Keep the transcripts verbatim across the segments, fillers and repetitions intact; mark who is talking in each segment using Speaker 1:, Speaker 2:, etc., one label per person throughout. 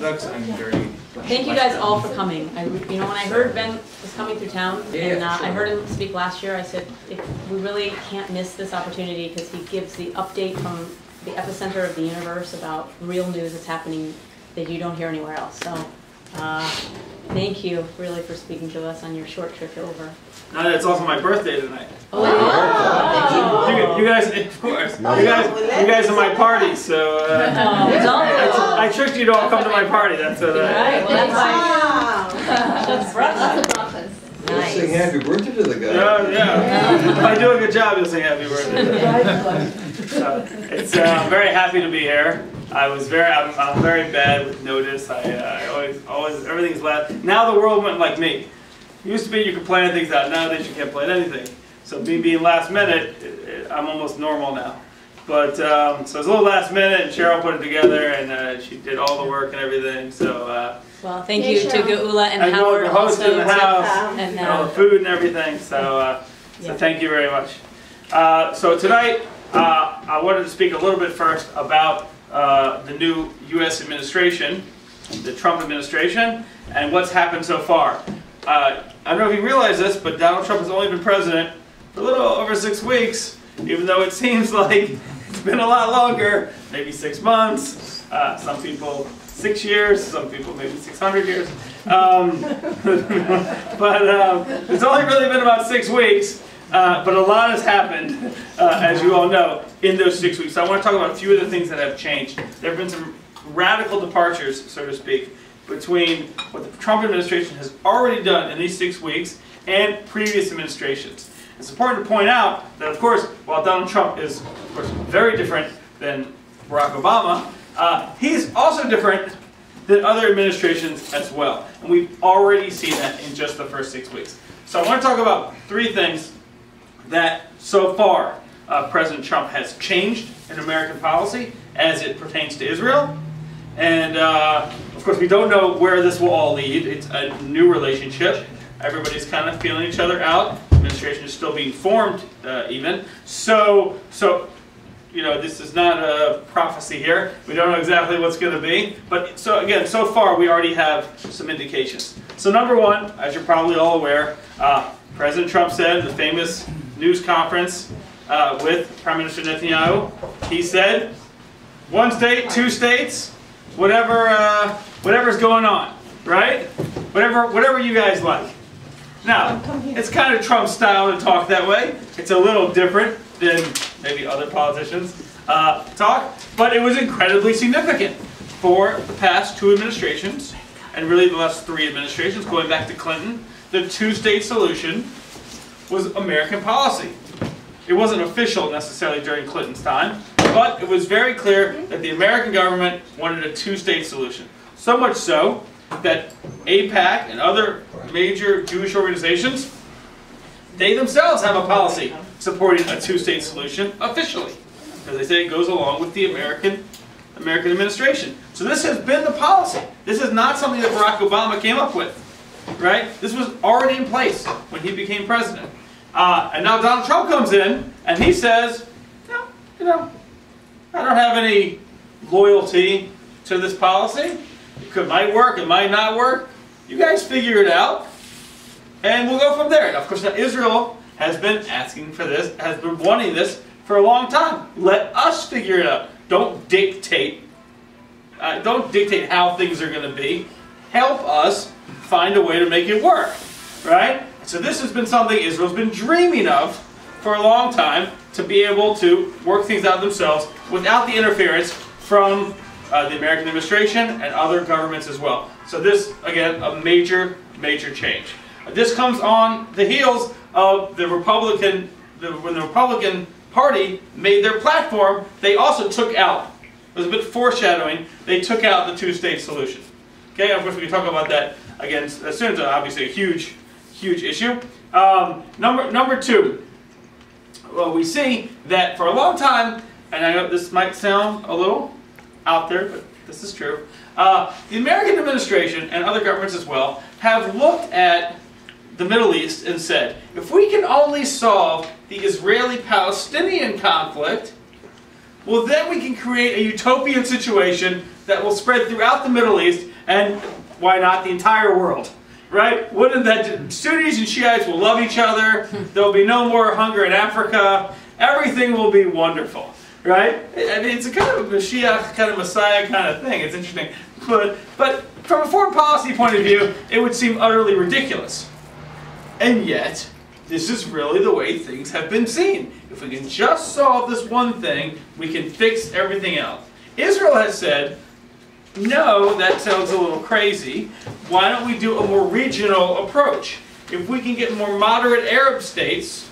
Speaker 1: Orthodox. I'm very.
Speaker 2: Thank you guys all for coming. I, you know, when I heard Ben was coming through town,
Speaker 1: Yeah,
Speaker 2: and uh,
Speaker 1: sure.
Speaker 2: I heard him speak last year, I said, if we really can't miss this opportunity because he gives the update from the epicenter of the universe about real news that's happening that you don't hear anywhere else. So, uh, thank you really for speaking to us on your short trip over.
Speaker 3: No, it's also my birthday tonight.
Speaker 2: Oh,
Speaker 3: oh. You, you guys, of course. You guys, you guys are my party, so uh,
Speaker 2: oh,
Speaker 3: I, I tricked you to all come to my party. That's what. Uh,
Speaker 2: right, well, that's
Speaker 4: Wow. Lots of breakfast.
Speaker 2: nice.
Speaker 5: Sing happy birthday to the guy.
Speaker 3: Yeah, yeah. If I do a good job, you'll sing happy birthday. So, it's, uh, I'm very happy to be here. I was very, I'm, I'm very bad with notice. I, uh, I always, always, everything's last. Now the world went like me. It used to be you could plan things out. Nowadays you can't plan anything. So me being last minute, it, it, I'm almost normal now. But um, so it was a little last minute, and Cheryl put it together, and uh, she did all the work and everything. So. Uh,
Speaker 2: Well, thank
Speaker 4: Hey,
Speaker 2: you to
Speaker 4: Cheryl.
Speaker 2: Geula and
Speaker 3: I know
Speaker 2: Howard
Speaker 3: the host
Speaker 2: also.
Speaker 3: in the
Speaker 2: to-
Speaker 3: house,
Speaker 2: and,
Speaker 3: and all
Speaker 2: uh,
Speaker 3: the food and everything. So, uh, so
Speaker 2: yeah.
Speaker 3: thank you very much. Uh, so tonight, uh, I wanted to speak a little bit first about uh, the new U S administration, the Trump administration, and what's happened so far. Uh, I don't know if you realize this, but Donald Trump has only been president for a little over six weeks, even though it seems like it's been a lot longer, maybe six months. Uh, some people six years, some people maybe six hundred years. Um, but um, it's only really been about six weeks, uh, but a lot has happened, uh, as you all know, in those six weeks. So I want to talk about a few of the things that have changed. There have been some radical departures, so to speak, between what the Trump administration has already done in these six weeks and previous administrations. It's important to point out that, of course, while Donald Trump is, of course, very different than Barack Obama, uh, he's also different than other administrations as well. And we've already seen that in just the first six weeks. So I want to talk about three things that, so far, uh, President Trump has changed in American policy as it pertains to Israel. And, uh, of course, we don't know where this will all lead. It's a new relationship. Everybody's kind of feeling each other out. The administration is still being formed, uh, even. So, so, you know, this is not a prophecy here. We don't know exactly what's going to be. But, so again, so far we already have some indications. So number one, as you're probably all aware, uh, President Trump said in the famous news conference uh, with Prime Minister Netanyahu, he said, one state, two states, whatever, uh, whatever's going on, right? Whatever, whatever you guys like. Now, it's kind of Trump's style to talk that way. It's a little different than maybe other politicians uh, talk, but it was incredibly significant for the past two administrations, and really the last three administrations, going back to Clinton. The two-state solution was American policy. It wasn't official necessarily during Clinton's time, but it was very clear that the American government wanted a two-state solution. So much so that AIPAC and other major Jewish organizations, they themselves have a policy supporting a two-state solution officially, because they say it goes along with the American, American administration. So this has been the policy. This is not something that Barack Obama came up with, right? This was already in place when he became president. Uh, and now Donald Trump comes in and he says, no, you know, I don't have any loyalty to this policy. It could, might work, it might not work. You guys figure it out, and we'll go from there. And of course, now Israel has been asking for this, has been wanting this for a long time. Let us figure it out. Don't dictate. Uh, don't dictate how things are going to be. Help us find a way to make it work, right? So this has been something Israel's been dreaming of for a long time, to be able to work things out themselves without the interference from uh, the American administration and other governments as well. So this, again, a major, major change. This comes on the heels of the Republican, the, when the Republican Party made their platform, they also took out, it was a bit foreshadowing, they took out the two-state solution. Okay, of course we can talk about that again as soon as, obviously, a huge, huge issue. Um, number, number two, well, we see that for a long time, and I know this might sound a little out there, but this is true, uh, the American administration and other governments as well have looked at the Middle East and said, if we can only solve the Israeli-Palestinian conflict, well then we can create a utopian situation that will spread throughout the Middle East, and why not the entire world, right? Wouldn't that, Sunnis and Shiites will love each other, there will be no more hunger in Africa, everything will be wonderful, right? I mean, it's a kind of a Mashiach, kind of Messiah kind of thing, it's interesting. But, but from a foreign policy point of view, it would seem utterly ridiculous. And yet, this is really the way things have been seen. If we can just solve this one thing, we can fix everything else. Israel has said, no, that sounds a little crazy. Why don't we do a more regional approach? If we can get more moderate Arab states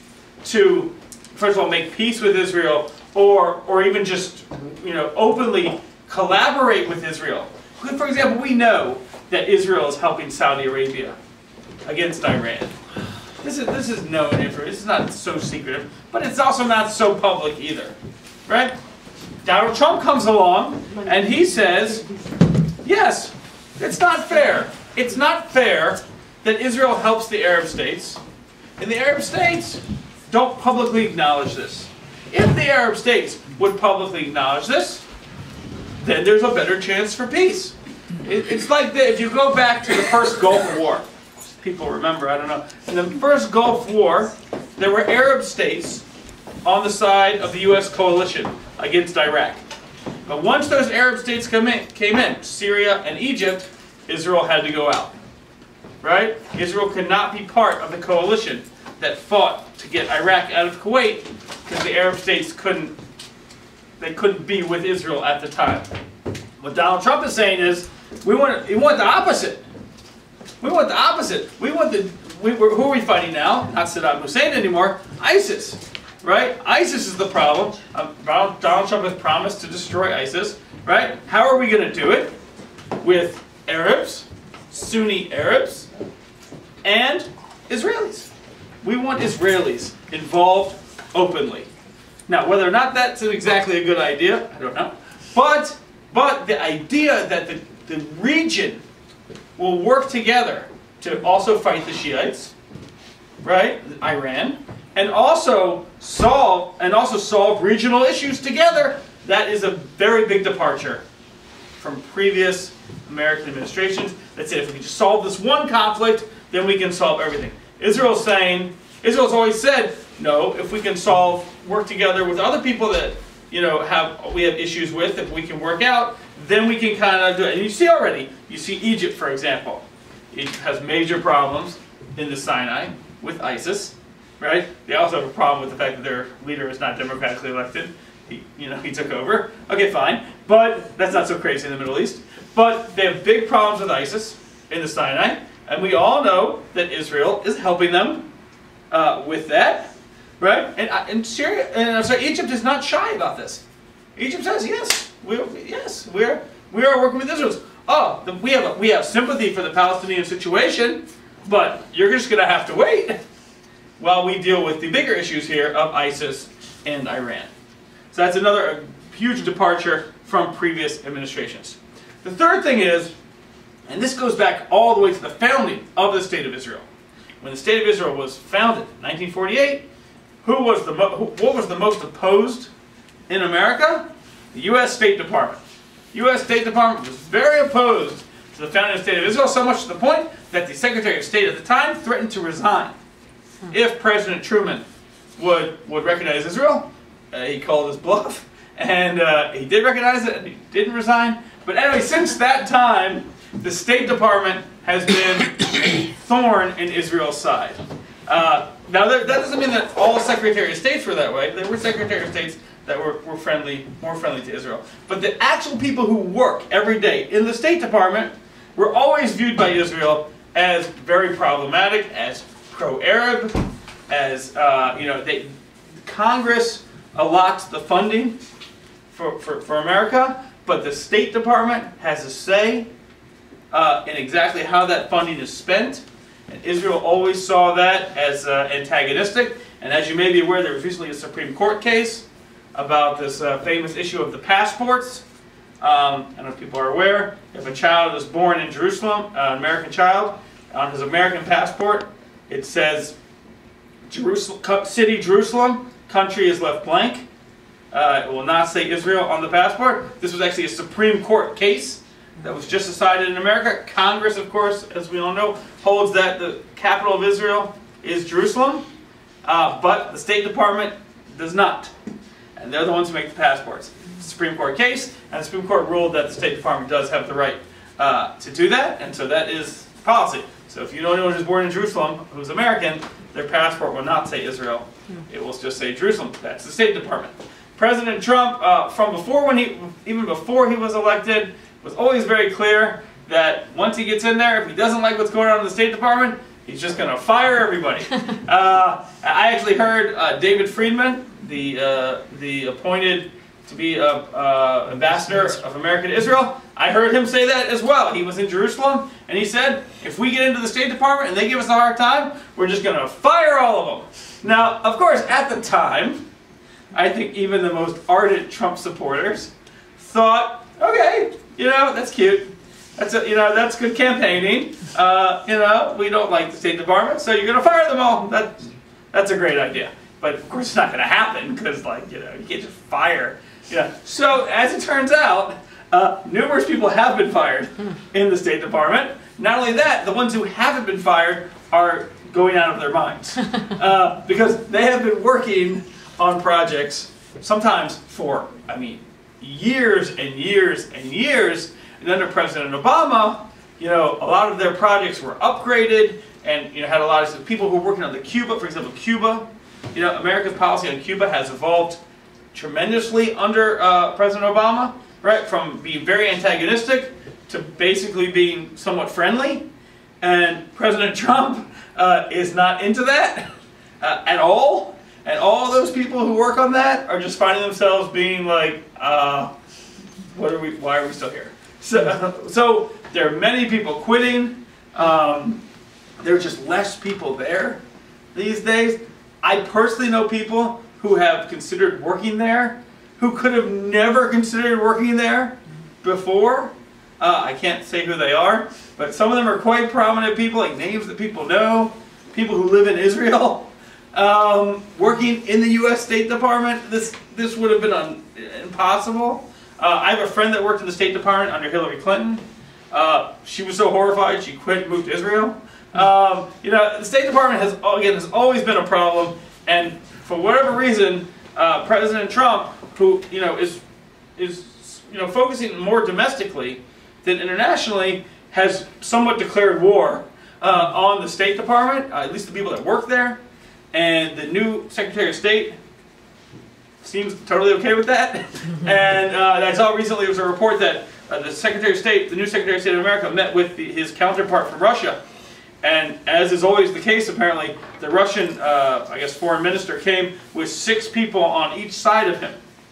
Speaker 3: to, first of all, make peace with Israel, or, or even just, you know, openly collaborate with Israel. For example, we know that Israel is helping Saudi Arabia against Iran. This is, this is known information. This is not so secretive, but it's also not so public either, right? Donald Trump comes along and he says, yes, it's not fair. It's not fair that Israel helps the Arab states, and the Arab states don't publicly acknowledge this. If the Arab states would publicly acknowledge this, then there's a better chance for peace. It, it's like the, if you go back to the first Gulf War. People remember, I don't know. In the first Gulf War, there were Arab states on the side of the U S coalition against Iraq. But once those Arab states come in, came in, Syria and Egypt, Israel had to go out. Right? Israel could not be part of the coalition that fought to get Iraq out of Kuwait because the Arab states couldn't, they couldn't be with Israel at the time. What Donald Trump is saying is, we want, we want the opposite. We want the opposite. We want the, we, we're, who are we fighting now? Not Saddam Hussein anymore. ISIS, right? ISIS is the problem. Uh, Donald Trump has promised to destroy ISIS, right? How are we going to do it? With Arabs, Sunni Arabs, and Israelis. We want Israelis involved openly. Now, whether or not that's exactly a good idea, I don't know. But, but the idea that the, the region will work together to also fight the Shiites, right? Iran, and also solve and also solve regional issues together. That is a very big departure from previous American administrations that said if we can just solve this one conflict, then we can solve everything. Israel's saying, Israel's always said, no, if we can solve, work together with other people that you know have we have issues with, that we can work out, then we can kind of do it. And you see already, you see Egypt, for example. Egypt has major problems in the Sinai with ISIS, right? They also have a problem with the fact that their leader is not democratically elected. He, you know, he took over. Okay, fine. But that's not so crazy in the Middle East. But they have big problems with ISIS in the Sinai. And we all know that Israel is helping them uh, with that, right? And, and Syria, and I'm sorry, Egypt is not shy about this. Egypt says, yes, we're, yes, we're, we are working with Israel. Oh, the, we, have a, we have sympathy for the Palestinian situation, but you're just going to have to wait while we deal with the bigger issues here of ISIS and Iran. So that's another huge departure from previous administrations. The third thing is, and this goes back all the way to the founding of the State of Israel. When the State of Israel was founded in nineteen forty-eight, who was the mo who, what was the most opposed in America? The U S State Department. The U S State Department was very opposed to the founding of the State of Israel, so much to the point that the Secretary of State at the time threatened to resign if President Truman would, would recognize Israel. Uh, he called his bluff, and uh, he did recognize it, and he didn't resign. But anyway, since that time, the State Department has been a thorn in Israel's side. Uh, now, that doesn't mean that all Secretary of States were that way. There were Secretary of States that were, were friendly, more friendly to Israel. But the actual people who work every day in the State Department were always viewed by Israel as very problematic, as pro-Arab, as, uh, you know, they, Congress allots the funding for, for, for America, but the State Department has a say uh, in exactly how that funding is spent. And Israel always saw that as uh, antagonistic. And as you may be aware, there was recently a Supreme Court case about this uh, famous issue of the passports. Um, I don't know if people are aware. If a child is born in Jerusalem, uh, an American child, on his American passport, it says Jerusalem, city Jerusalem, country is left blank. Uh, it will not say Israel on the passport. This was actually a Supreme Court case that was just decided in America. Congress, of course, as we all know, holds that the capital of Israel is Jerusalem, uh, but the State Department does not. And they're the ones who make the passports. It's a Supreme Court case, and the Supreme Court ruled that the State Department does have the right uh, to do that, and so that is policy. So if you know anyone who's born in Jerusalem who's American, their passport will not say Israel. It will just say Jerusalem. That's the State Department. President Trump, uh, from before when he, even before he was elected, was always very clear that once he gets in there, if he doesn't like what's going on in the State Department, he's just going to fire everybody. uh, I actually heard uh, David Friedman, the uh, the appointed to be a uh, ambassador of America to Israel, I heard him say that as well. He was in Jerusalem, and he said, if we get into the State Department and they give us a hard time, we're just going to fire all of them. Now, of course, at the time, I think even the most ardent Trump supporters thought, okay, you know, that's cute. That's a, you know, that's good campaigning. Uh, you know, we don't like the State Department, so you're going to fire them all. That, that's a great idea. But of course, it's not going to happen because, like, you know, you can't just fire. You know. So as it turns out, uh, numerous people have been fired in the State Department. Not only that, the ones who haven't been fired are going out of their minds uh, because they have been working on projects sometimes for, I mean, years and years and years. And under President Obama, you know, a lot of their projects were upgraded, and you know, had a lot of people who were working on the Cuba, for example, Cuba. You know, America's policy on Cuba has evolved tremendously under uh, President Obama, right? From being very antagonistic to basically being somewhat friendly. And President Trump uh, is not into that uh, at all. And all those people who work on that are just finding themselves being like, uh, what are we? Why are we still here? So, so there are many people quitting. Um, there are just less people there these days. I personally know people who have considered working there, who could have never considered working there before. Uh, I can't say who they are, but some of them are quite prominent people, like names that people know, people who live in Israel. Um, working in the U S State Department, this this would have been un, impossible. Uh, I have a friend that worked in the State Department under Hillary Clinton. Uh, she was so horrified she quit and moved to Israel. Um, you know, the State Department has again has always been a problem, and for whatever reason, uh, President Trump, who you know is is you know focusing more domestically than internationally, has somewhat declared war uh, on the State Department, uh, at least the people that work there. And the new Secretary of State seems totally okay with that. And uh, I saw recently there was a report that uh, the Secretary of State, the new Secretary of State of America, met with the, his counterpart from Russia. And as is always the case, apparently, the Russian, uh, I guess, foreign minister came with six people on each side of him.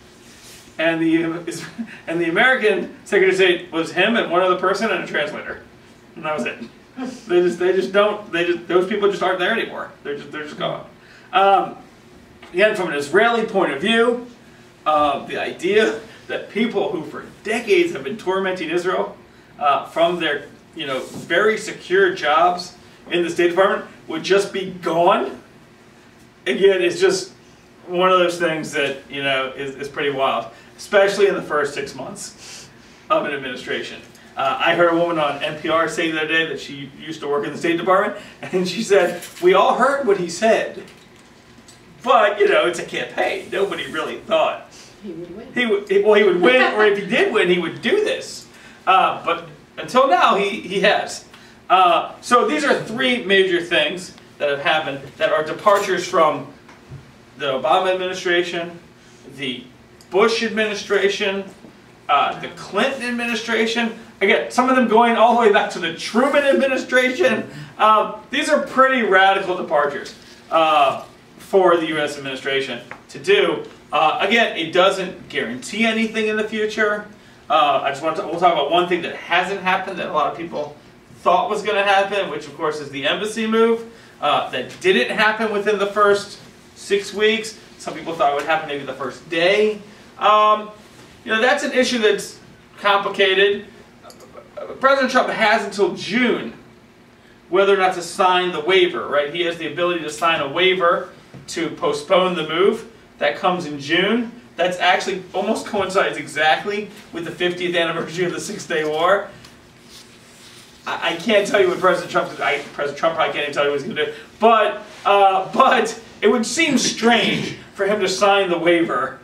Speaker 3: And the and the American Secretary of State was him and one other person and a translator, and that was it. They just, they just don't, they just, those people just aren't there anymore. They're just, they're just gone. Um, again, from an Israeli point of view, uh, the idea that people who for decades have been tormenting Israel uh, from their, you know, very secure jobs in the State Department would just be gone, again, it's just one of those things that, you know, is, is pretty wild, especially in the first six months of an administration. Uh, I heard a woman on N P R say the other day that she used to work in the State Department, and she said, we all heard what he said, but, you know, it's a campaign. Nobody really thought
Speaker 2: he would win.
Speaker 3: He would, well, he would win, or if he did win, he would do this. Uh, but until now, he, he has. Uh, so these are three major things that have happened that are departures from the Obama administration, the Bush administration, uh, the Clinton administration. Again, some of them going all the way back to the Truman administration. Um, these are pretty radical departures uh, for the U S administration to do. Uh, again, it doesn't guarantee anything in the future. Uh, I just want to we'll talk about one thing that hasn't happened that a lot of people thought was going to happen, which of course is the embassy move. Uh, that didn't happen within the first six weeks. Some people thought it would happen maybe the first day. Um, you know, that's an issue that's complicated. President Trump has until June whether or not to sign the waiver, right? He has the ability to sign a waiver to postpone the move. That comes in June. that's actually almost coincides exactly with the fiftieth anniversary of the Six-Day War. I, I can't tell you what President Trump did. I, President Trump probably can't even tell you what he's going to do. But, uh, but it would seem strange for him to sign the waiver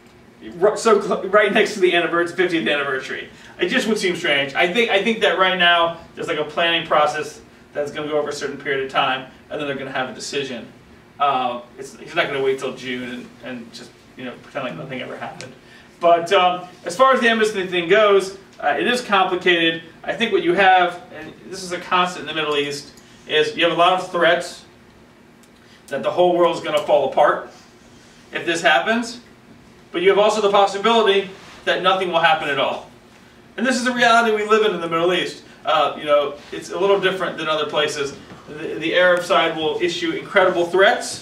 Speaker 3: so right next to the fiftieth anniversary. It just would seem strange. I think I think that right now there's like a planning process that's going to go over a certain period of time, and then they're going to have a decision. Uh, it's, he's not going to wait till June and, and just you know pretend like nothing ever happened. But um, as far as the embassy thing goes, uh, it is complicated. I think what you have, and this is a constant in the Middle East, is you have a lot of threats that the whole world is going to fall apart if this happens. But you have also the possibility that nothing will happen at all. And this is the reality we live in in the Middle East. Uh, you know, it's a little different than other places. The, the Arab side will issue incredible threats.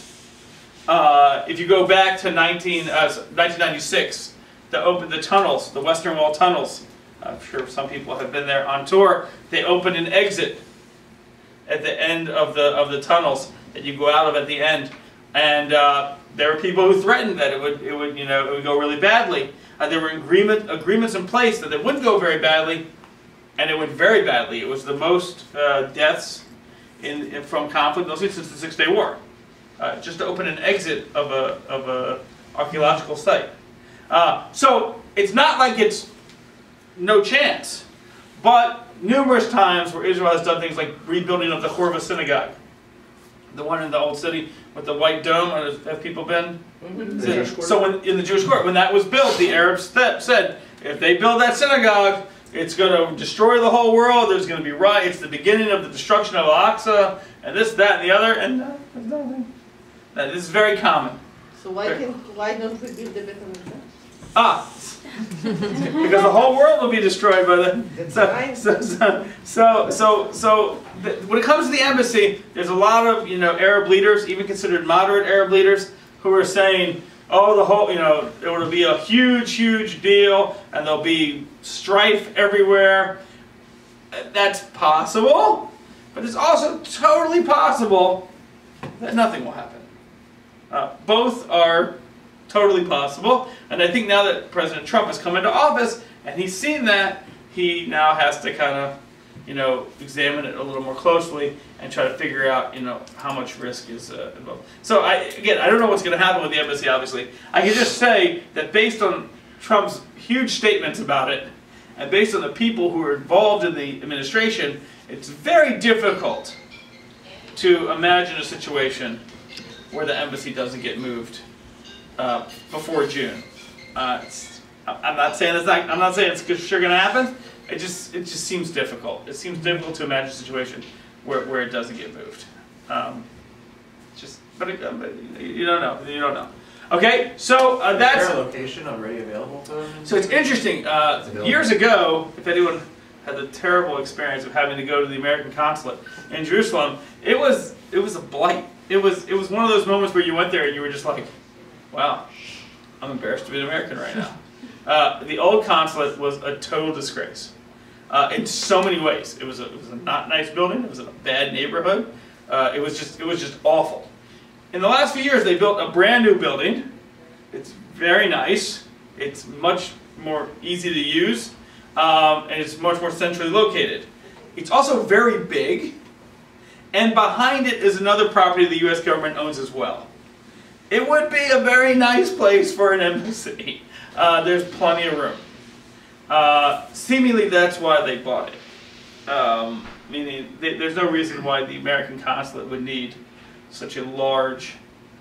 Speaker 3: Uh, if you go back to nineteen ninety-six, they opened the tunnels, the Western Wall tunnels. I'm sure some people have been there on tour. They opened an exit at the end of the of the tunnels that you go out of at the end, and uh, there were people who threatened that it would it would you know it would go really badly. Uh, there were agreement agreements in place that it wouldn't go very badly, and it went very badly. It was the most uh, deaths in, in from conflict mostly since the Six-Day War. Uh, just to open an exit of a of a archaeological site. Uh, so it's not like it's no chance, but numerous times where Israel has done things like rebuilding of the Horva synagogue, the one in the old city with the white dome. Have people been? Mm-hmm. So when, in the Jewish court, when that was built, the Arabs said, if they build that synagogue, it's going to destroy the whole world. There's going to be riots. It's the beginning of the destruction of Al-Aqsa, and this, that, and the other. And uh, there's nothing. That is very common.
Speaker 1: So why can why don't we build the Beit HaMikdash?
Speaker 3: Ah, because the whole world will be destroyed by the. So so so so so, so the, when it comes to the embassy, there's a lot of you know Arab leaders, even considered moderate Arab leaders, who are saying, oh, the whole you know it will be a huge huge deal, and there'll be strife everywhere. That's possible, but it's also totally possible that nothing will happen. Uh, both are totally possible, and I think now that President Trump has come into office and he's seen that, he now has to kind of, you know, examine it a little more closely and try to figure out, you know, how much risk is uh, involved. So I, again, I don't know what's going to happen with the embassy, obviously. I can just say that based on Trump's huge statements about it, and based on the people who are involved in the administration, it's very difficult to imagine a situation where the embassy doesn't get moved uh, before June. Uh, it's, I'm not saying it's not. I'm not saying it's sure going to happen. It just it just seems difficult. It seems difficult to imagine a situation where where it doesn't get moved. Um, just, but, it, but you don't know. You don't know. Okay, so uh, that's.
Speaker 4: Is there a location already available to them?
Speaker 3: So it's interesting. Uh, years ago, if anyone had the terrible experience of having to go to the American consulate in Jerusalem, it was it was a blight. It was it was one of those moments where you went there and you were just like, wow, I'm embarrassed to be an American right now. Uh, the old consulate was a total disgrace uh, in so many ways. It was a, it was a not nice building. It was in a bad neighborhood. Uh, it was just it was just awful. In the last few years, they built a brand new building. It's very nice. It's much more easy to use, um, and it's much more centrally located. It's also very big. And behind it is another property the U S government owns as well. It would be a very nice place for an embassy. Uh, there's plenty of room. Uh, seemingly that's why they bought it. Um, meaning they, there's no reason why the American consulate would need such a large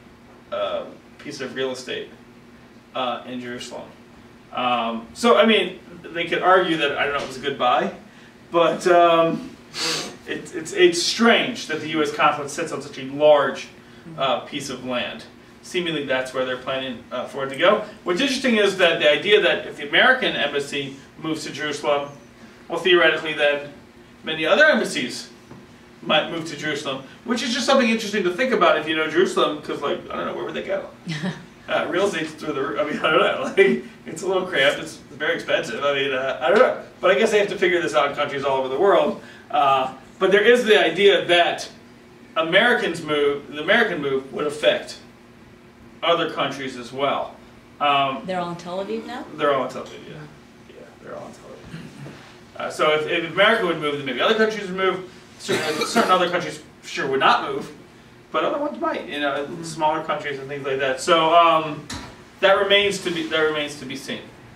Speaker 3: uh, piece of real estate uh, in Jerusalem. Um, so, I mean, they could argue that, I don't know, it was a good buy, but um, It, it's, it's strange that the U S consulate sits on such a large uh, piece of land. Seemingly that's where they're planning uh, for it to go. What's interesting is that the idea that if the American embassy moves to Jerusalem, well, theoretically then many other embassies might move to Jerusalem, which is just something interesting to think about if you know Jerusalem, because, like, I don't know, where would they go? Uh, real estate's through the roof. I mean, I don't know. Like, it's a little cramped. It's very expensive. I mean, uh, I don't know. But I guess they have to figure this out in countries all over the world. Uh, but there is the idea that Americans move, the American move would affect other countries as well. Um,
Speaker 2: They're all in Tel Aviv now?
Speaker 3: they're all in Tel Aviv, yeah. Yeah, they're all in Tel Aviv. Uh, so if, if America would move, then maybe other countries would move. Certain, certain other countries sure would not move, but other ones might. You know, smaller countries and things like that. So um, that remains to be that remains to be seen.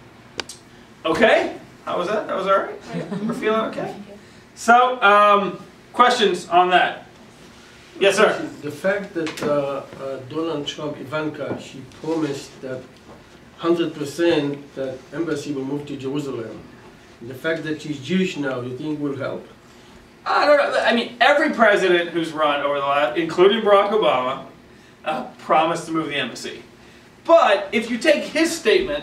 Speaker 3: Okay, how was that? That was all right. We're feeling okay. So um, questions on that? Yes, sir.
Speaker 5: The fact that uh, uh, Donald Trump, Ivanka, she promised that one hundred percent that embassy will move to Jerusalem. The fact that she's Jewish now, you think will help?
Speaker 3: I don't know. I mean, every president who's run over the last, including Barack Obama, uh, promised to move the embassy. But if you take his statement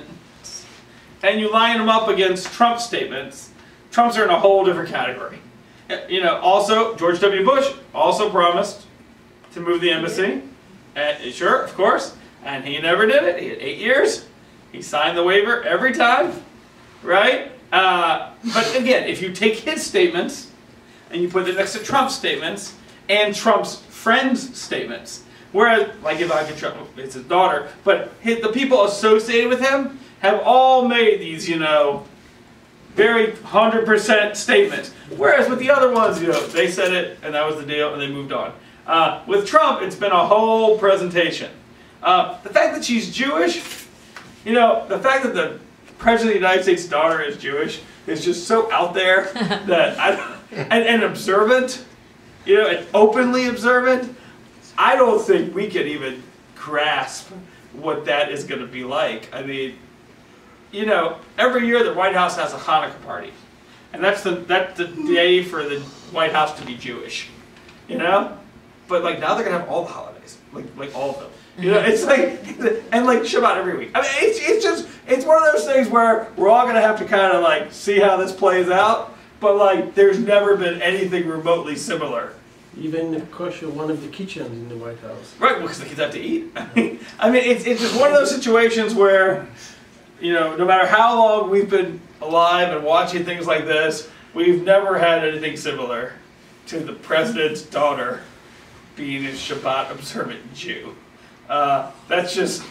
Speaker 3: and you line them up against Trump's statements, Trump's are in a whole different category. You know, also, George W. Bush also promised to move the embassy. And, sure, of course. And he never did it. He had eight years. He signed the waiver every time. Right? Uh, but again, if you take his statements and you put it next to Trump's statements and Trump's friends' statements, whereas, like Ivanka Trump, it's his daughter, but his, the people associated with him have all made these, you know, very one hundred percent statements. Whereas with the other ones, you know, they said it and that was the deal and they moved on. Uh, with Trump, it's been a whole presentation. Uh, the fact that she's Jewish, you know, the fact that the President of the United States' daughter is Jewish is just so out there that I don't, and, and observant, you know, and openly observant. I don't think we can even grasp what that is going to be like. I mean, you know, every year the White House has a Hanukkah party, and that's the that's the day for the White House to be Jewish, you know. But like now they're gonna have all the holidays, like like all of them. You know, it's like, and like Shabbat every week. I mean, it's, it's just, it's one of those things where we're all going to have to kind of like see how this plays out, but like there's never been anything remotely similar.
Speaker 5: Even kosher, one of the kitchens in the White House.
Speaker 3: Right, well, because the kids have to eat. I mean, I mean it's, it's just one of those situations where, you know, no matter how long we've been alive and watching things like this, we've never had anything similar to the president's daughter being a Shabbat observant Jew. Uh, that's just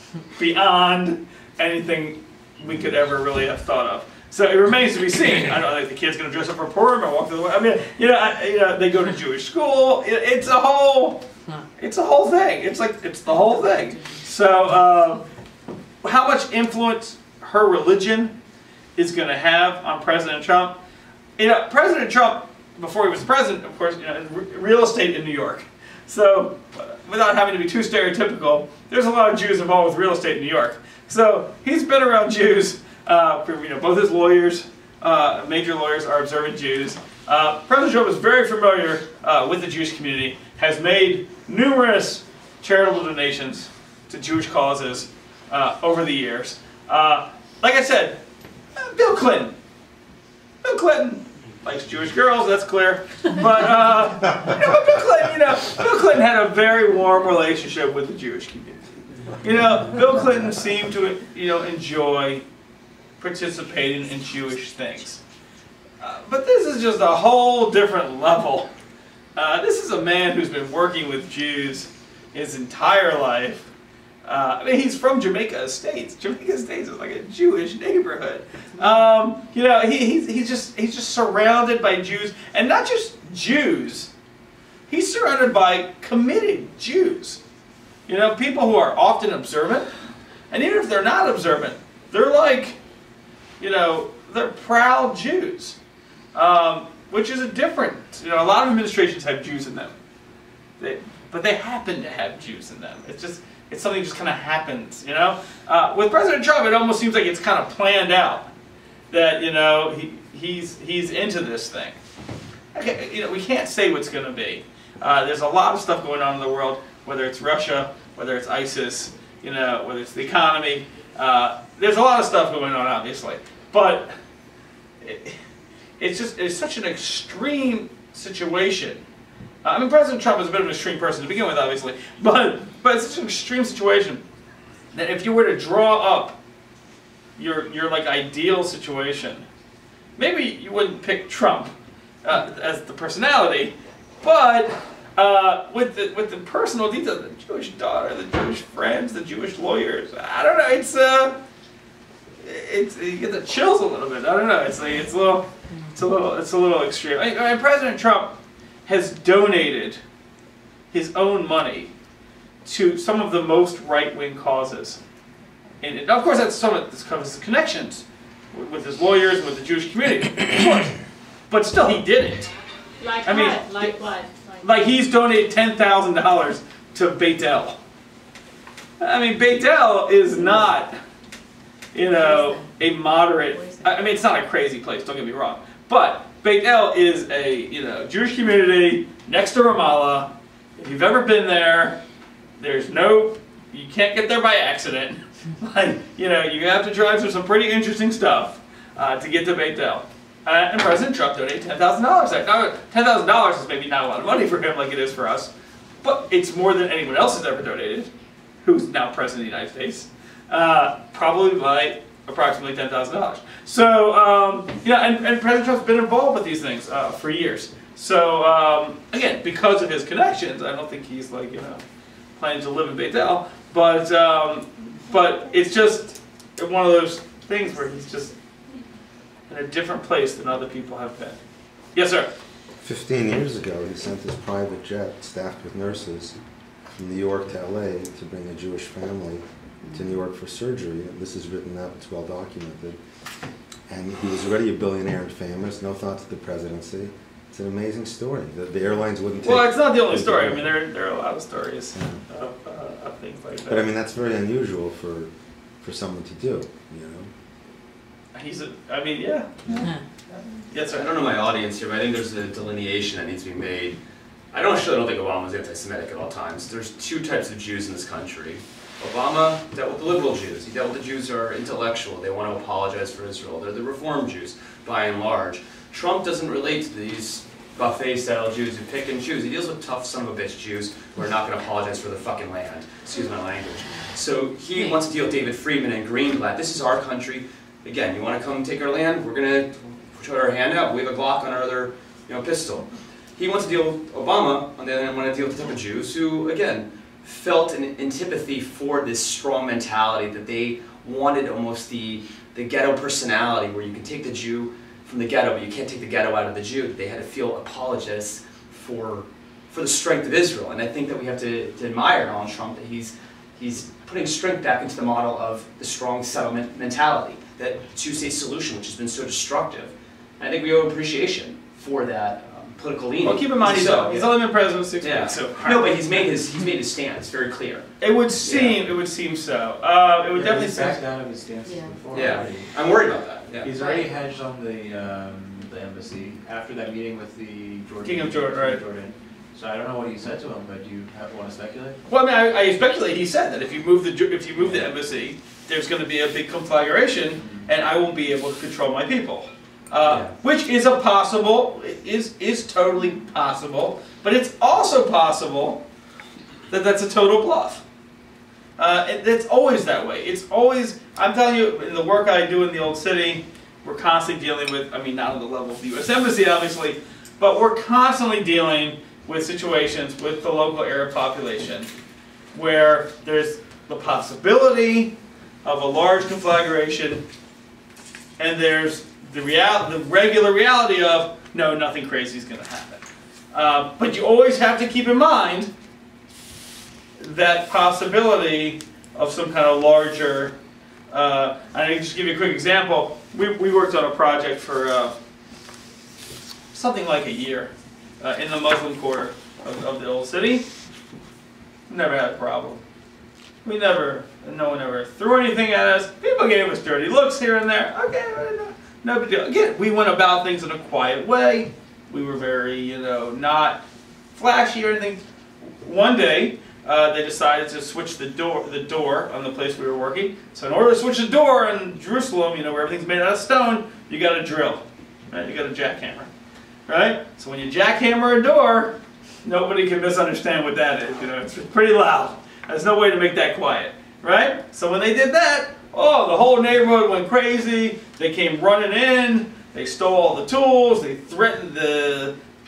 Speaker 3: beyond anything we could ever really have thought of. So it remains to be seen. I don't know if the kid's going to dress up for Purim or walk through the way. I mean, you know, I, you know, they go to Jewish school. It, it's a whole, it's a whole thing. It's like it's the whole thing. So, uh, how much influence her religion is going to have on President Trump? You know, President Trump, before he was president, of course, you know, real estate in New York. So, without having to be too stereotypical, there's a lot of Jews involved with real estate in New York. So, he's been around Jews. Uh, for, you know, both his lawyers, uh, major lawyers, are observant Jews. Uh, President Trump is very familiar uh, with the Jewish community, has made numerous charitable donations to Jewish causes uh, over the years. Uh, like I said, uh, Bill Clinton. Bill Clinton likes Jewish girls, that's clear. But, uh, you know, Bill Clinton, you know, Bill Clinton had a very warm relationship with the Jewish community. You know, Bill Clinton seemed to, you know, enjoy participating in Jewish things. Uh, but this is just a whole different level. Uh, this is a man who's been working with Jews his entire life. Uh, I mean, he's from Jamaica Estates. Jamaica Estates is like a Jewish neighborhood. Um, you know, he, he's, he's, just, he's just surrounded by Jews. And not just Jews. He's surrounded by committed Jews. You know, people who are often observant. And even if they're not observant, they're like, you know, they're proud Jews, um, which is a different, you know, a lot of administrations have Jews in them, they, but they happen to have Jews in them. It's just, it's something that just kind of happens, you know. Uh, with President Trump, it almost seems like it's kind of planned out that, you know, he, he's, he's into this thing. Okay, you know, we can't say what's going to be. Uh, there's a lot of stuff going on in the world, whether it's Russia, whether it's ISIS, you know, whether it's the economy. Uh, there's a lot of stuff going on, obviously, but it, it's just it's such an extreme situation. Uh, I mean, President Trump is a bit of an extreme person to begin with, obviously, but but it's such an extreme situation that if you were to draw up your your like ideal situation, maybe you wouldn't pick Trump uh, as the personality, but uh, with the with the personal details, the Jewish daughter, the Jewish friends, the Jewish lawyers. I don't know. It's uh, it's you get the chills a little bit. I don't know. It's like it's a little, it's a little, it's a little extreme. I, I mean, President Trump has donated his own money to some of the most right-wing causes, and it, of course that's some of this covers his connections with, with his lawyers and with the Jewish community, of course. But still, he did it.
Speaker 2: Like
Speaker 3: I mean,
Speaker 2: what? Like what? Like,
Speaker 3: like he's donated ten thousand dollars to Beit El. I mean, Beit El is not, you know, a moderate. I mean, it's not a crazy place. Don't get me wrong, but Beit El is a you know Jewish community next to Ramallah. If you've ever been there, there's no, you can't get there by accident. Like you know, you have to drive through some pretty interesting stuff uh, to get to Beit El. Uh, and President Trump donated ten thousand dollars. ten thousand dollars is maybe not a lot of money for him like it is for us, but it's more than anyone else has ever donated, who's now President of the United States, uh, probably by approximately ten thousand dollars. So, um, yeah, and, and President Trump's been involved with these things uh, for years. So, um, again, because of his connections, I don't think he's like, you know, planning to live in Beit El, but, um, but it's just one of those things where he's just in a different place than other people have been. Yes, sir?
Speaker 6: Fifteen years ago, he sent his private jet, staffed with nurses, from New York to L A to bring a Jewish family to New York for surgery. And this is written out, it's well documented. And he was already a billionaire and famous, no thought to the presidency. It's an amazing story. The, the airlines wouldn't take...
Speaker 3: Well, it's not the only story. I mean, there, there are a lot of stories
Speaker 6: yeah.
Speaker 3: of, uh, of things like that.
Speaker 6: But I mean, that's very unusual for, for someone to do, you know?
Speaker 3: He's a, I mean, yeah.
Speaker 2: Yeah.
Speaker 3: Yes, sir.
Speaker 7: I don't know my audience here, but I think there's a delineation that needs to be made. I don't actually don't think Obama was anti-Semitic at all times. There's two types of Jews in this country. Obama dealt with the liberal Jews. He dealt with the Jews who are intellectual. They want to apologize for Israel. They're the Reform Jews, by and large. Trump doesn't relate to these buffet-style Jews who pick and choose. He deals with tough son of a bitch Jews who are not going to apologize for their fucking land. Excuse my language. So he wants to deal with David Friedman and Greenblatt. This is our country. Again, you want to come take our land? We're going to put our hand out. We have a Glock on our other, you know, pistol. He wants to deal with Obama, and then want to deal with the type of Jews who, again, felt an antipathy for this strong mentality that they wanted almost the, the ghetto personality where you can take the Jew from the ghetto, but you can't take the ghetto out of the Jew. They had to feel apologists for, for the strength of Israel. And I think that we have to, to admire Donald Trump, that he's, he's putting strength back into the model of the strong settlement mentality, that two-state solution, which has been so destructive. And I think we owe appreciation for that um, political leaning.
Speaker 3: Well, keep in mind, he's,
Speaker 7: so,
Speaker 3: he's
Speaker 7: yeah.
Speaker 3: only been president six
Speaker 7: Yeah.
Speaker 3: weeks, so...
Speaker 7: No, but he's made his he's made his stance very clear.
Speaker 3: It would seem,
Speaker 7: Yeah.
Speaker 3: it would seem so. Uh, it would
Speaker 4: Yeah,
Speaker 3: definitely
Speaker 4: he's
Speaker 3: seem...
Speaker 4: backed out of his stances
Speaker 2: Yeah.
Speaker 4: before.
Speaker 7: Yeah,
Speaker 4: already.
Speaker 7: I'm worried about that. Yeah.
Speaker 4: He's already hedged on the um, the embassy after that meeting with the Jordan,
Speaker 3: King of Jordan, right.
Speaker 4: Jordan. So I don't know what he said to him, but do you have, want to speculate?
Speaker 3: Well, I mean, I, I speculate he said that if you move the Ju- if you move the embassy, there's going to be a big conflagration, and I won't be able to control my people. Uh,
Speaker 4: Yeah.
Speaker 3: Which is a possible, is is totally possible, but it's also possible that that's a total bluff. Uh, it, it's always that way. It's always, I'm telling you, in the work I do in the Old City, we're constantly dealing with, I mean, not on the level of the U S Embassy, obviously, but we're constantly dealing with situations with the local Arab population where there's the possibility of a large conflagration, and there's the real, the regular reality of, no, nothing crazy is going to happen. Uh, but you always have to keep in mind that possibility of some kind of larger, uh, and I can just give you a quick example. We, we worked on a project for uh, something like a year uh, in the Muslim quarter of, of the old city. Never had a problem. We never, no one ever threw anything at us. People gave us dirty looks here and there. Okay, no, no big deal. Again, we went about things in a quiet way. We were very, you know, not flashy or anything. One day, uh, they decided to switch the door, the door on the place we were working. So in order to switch the door in Jerusalem, you know, where everything's made out of stone, you got a drill, right? You got a jackhammer, right? So when you jackhammer a door, nobody can misunderstand what that is. You know, it's pretty loud. There's no way to make that quiet, right? So when they did that, oh, the whole neighborhood went crazy. They came running in. They stole all the tools. They threatened the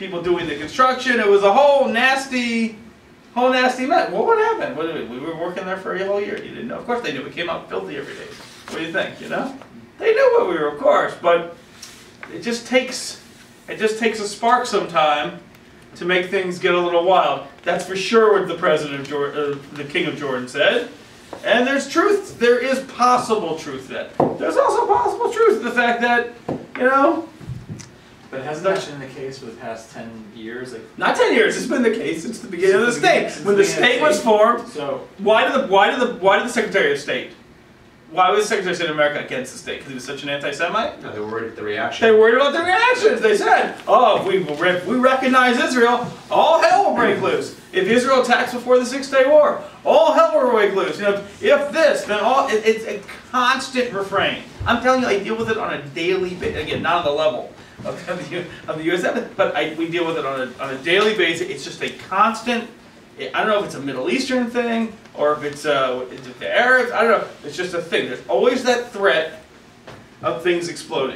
Speaker 3: people doing the construction. It was a whole nasty, whole nasty mess. Well, what happened? What did we, we were working there for a whole year. You didn't know. Of course they knew. We came out filthy every day. What do you think? You know, they knew what we were, of course, but it just takes, it just takes a spark sometime to make things get a little wild. That's for sure what the president of Jordan, uh, the king of Jordan said. And there's truth. There is possible truth to that. There's also possible truth to the fact that, you know.
Speaker 4: But hasn't that been the case for the past ten years? Like,
Speaker 3: not ten years. It's been the case since the beginning of the state. When the state was formed.
Speaker 4: So
Speaker 3: why did the why did the why did the Secretary of State? Why was the Secretary of State of America against the state? Because he was such an anti-Semite?
Speaker 7: No, they were worried about the reaction.
Speaker 3: They were worried about the reactions. They said, oh, if we, if we recognize Israel, all hell will break loose. If Israel attacks before the Six-Day War, all hell will break loose. You know, if this, then all, it, it's a constant refrain. I'm telling you, I deal with it on a daily basis. Again, not on the level of, of, the, of the U S Embassy, but I, we deal with it on a, on a daily basis. It's just a constant, I don't know if it's a Middle Eastern thing, or if it's, uh, is it the Arabs, I don't know. It's just a thing. There's always that threat of things exploding.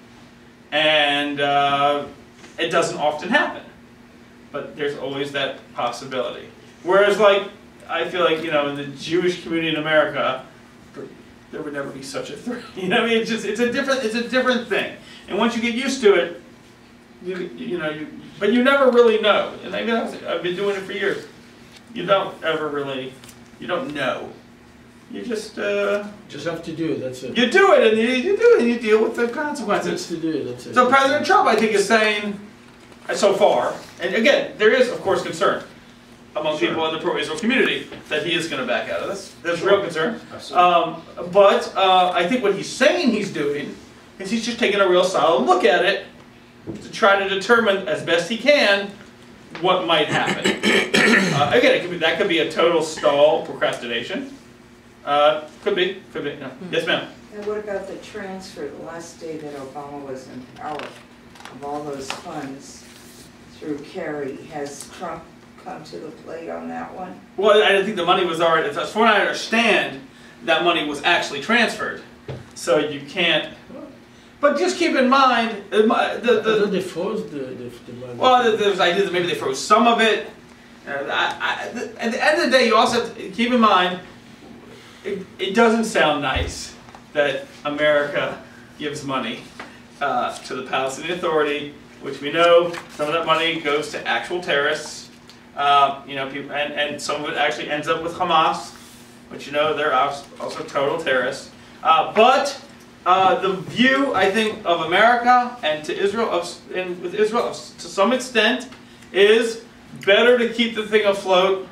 Speaker 3: And uh, it doesn't often happen. But there's always that possibility. Whereas, like, I feel like, you know, in the Jewish community in America, there would never be such a threat. You know what I mean? It's just, it's a different, it's a different thing. And once you get used to it, you, you know, you, but you never really know. And I mean, I've been doing it for years. You don't ever really, you don't know. You just, uh,
Speaker 5: Just have to do it, that's it.
Speaker 3: you do it, and you, you do it, and you deal with the consequences.
Speaker 5: Just to do it, that's it.
Speaker 3: So President Trump, I think, is saying, so far, and again, there is, of course, concern among
Speaker 7: Sure.
Speaker 3: people in the pro-Israel community that he is going to back out of this. There's
Speaker 7: Sure.
Speaker 3: real concern.
Speaker 7: Absolutely.
Speaker 3: Um, but uh, I think what he's saying he's doing is he's just taking a real solid look at it to try to determine, as best he can, what might happen. uh, again, it could be, that could be a total stall, procrastination. Uh, could be, could be. No. Yes, ma'am.
Speaker 8: And what about the transfer, the last day that Obama was in power, of all those funds through Kerry? Has Trump come to the plate on that one?
Speaker 3: Well, I think the money was already, as far as I understand, that money was actually transferred. So you can't, but just keep in mind, the, the,
Speaker 5: I thought
Speaker 3: the
Speaker 5: they froze the, the, the money.
Speaker 3: well, there's ideas that maybe they froze some of it. Uh, I, I, at the end of the day, you also have to keep in mind, it, it doesn't sound nice that America gives money uh, to the Palestinian Authority, which we know some of that money goes to actual terrorists. Uh, you know, people, and, and some of it actually ends up with Hamas, which you know they're also total terrorists. Uh, but uh, the view, I think, of America and to Israel, of, and with Israel to some extent, is better to keep the thing afloat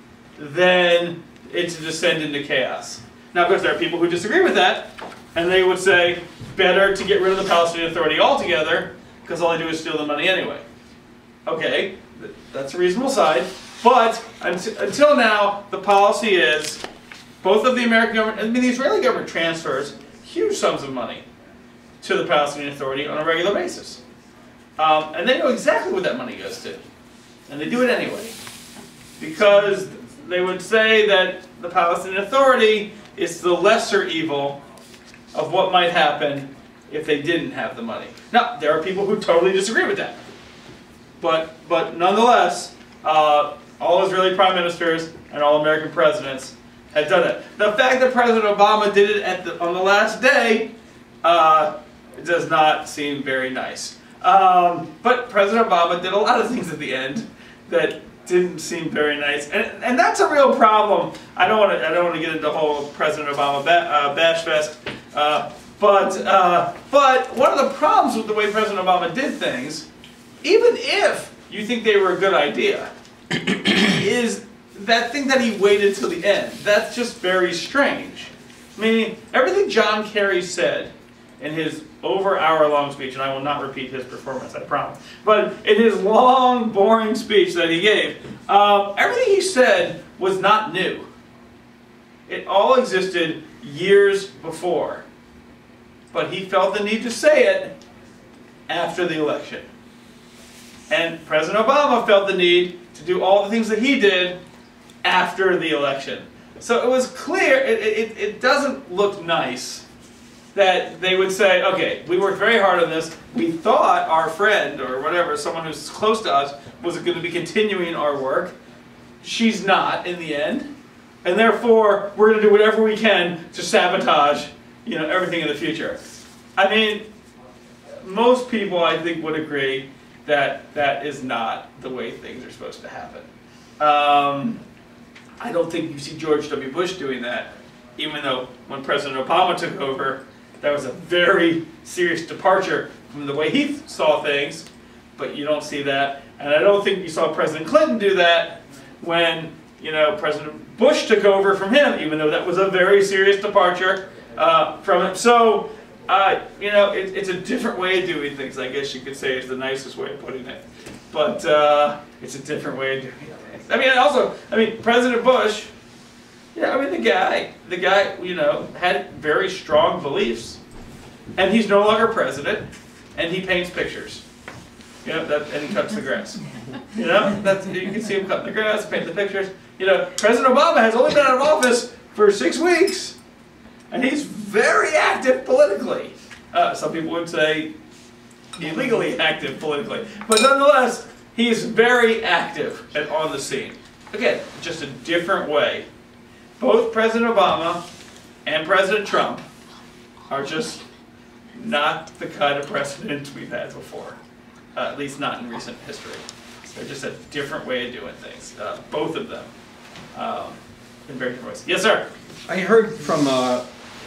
Speaker 3: than it to descend into chaos. Now, of course, there are people who disagree with that, and they would say better to get rid of the Palestinian Authority altogether because all they do is steal the money anyway. Okay, that's a reasonable side, but until now, the policy is both of the American government, I mean the Israeli government transfers huge sums of money to the Palestinian Authority on a regular basis. Um, and they know exactly what that money goes to. And they do it anyway. Because they would say that the Palestinian Authority is the lesser evil of what might happen if they didn't have the money. Now, there are people who totally disagree with that. But, but nonetheless, uh, all Israeli prime ministers and all American presidents have done it. The fact that President Obama did it at the, on the last day uh, does not seem very nice. Um, but President Obama did a lot of things at the end that didn't seem very nice, and and that's a real problem. I don't want to I don't want to get into the whole President Obama ba uh, bash fest, uh, but uh, but one of the problems with the way President Obama did things, even if you think they were a good idea, is that thing that he waited till the end. That's just very strange. I mean, everything John Kerry said in his over hour-long speech, and I will not repeat his performance, I promise, but in his long, boring speech that he gave, um, everything he said was not new. It all existed years before. But he felt the need to say it after the election. And President Obama felt the need to do all the things that he did after the election. So it was clear, it, it, it doesn't look nice that they would say, okay, we worked very hard on this. We thought our friend or whatever, someone who's close to us, was going to be continuing our work. She's not in the end. And therefore, we're going to do whatever we can to sabotage, you know, everything in the future. I mean, most people, I think, would agree that that is not the way things are supposed to happen. Um, I don't think you see George W. Bush doing that, even though when President Obama took over, that was a very serious departure from the way he saw things, but you don't see that. And I don't think you saw President Clinton do that when, you know, President Bush took over from him, even though that was a very serious departure uh, from him. So, uh, you know, it, it's a different way of doing things, I guess you could say is the nicest way of putting it. But uh, it's a different way of doing things. I mean, also, I mean, President Bush, yeah, I mean, the guy, the guy, you know, had very strong beliefs. And he's no longer president, and he paints pictures. You know, that, and he cuts the grass. You know, that's, you can see him cutting the grass, paint the pictures. You know, President Obama has only been out of office for six weeks, and he's very active politically. Uh, some people would say illegally active politically. But nonetheless, he is very active and on the scene. Again, just a different way. Both President Obama and President Trump are just not the kind of presidents we've had before, uh, at least not in recent history. They're just a different way of doing things, uh, both of them, um, in very different ways. Yes, sir?
Speaker 9: I heard from a,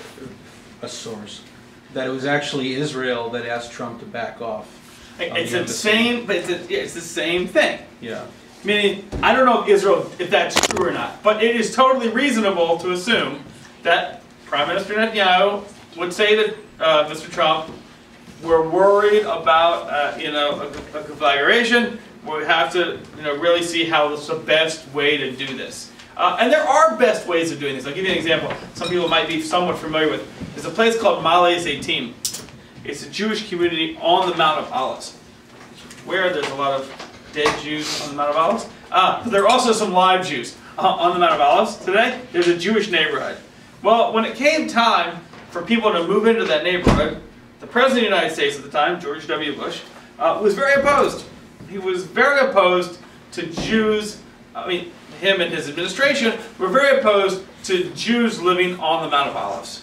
Speaker 9: a source that it was actually Israel that asked Trump to back off.
Speaker 3: It's the same, but it's, a, yeah, it's the same thing.
Speaker 9: Yeah.
Speaker 3: Meaning, I don't know if Israel, if that's true or not, but it is totally reasonable to assume that Prime Minister Netanyahu would say that uh, Mister Trump, we're worried about uh, you know a, a conflagration. We have to you know really see how it's the best way to do this. Uh, and there are best ways of doing this. I'll give you an example. Some people might be somewhat familiar with. There's a place called Ma'ale Zaytim. It's a Jewish community on the Mount of Olives, where there's a lot of dead Jews on the Mount of Olives. Uh, but there are also some live Jews uh, on the Mount of Olives today. There's a Jewish neighborhood. Well, when it came time for people to move into that neighborhood, the President of the United States at the time, George W. Bush, uh, was very opposed. He was very opposed to Jews, I mean, him and his administration were very opposed to Jews living on the Mount of Olives.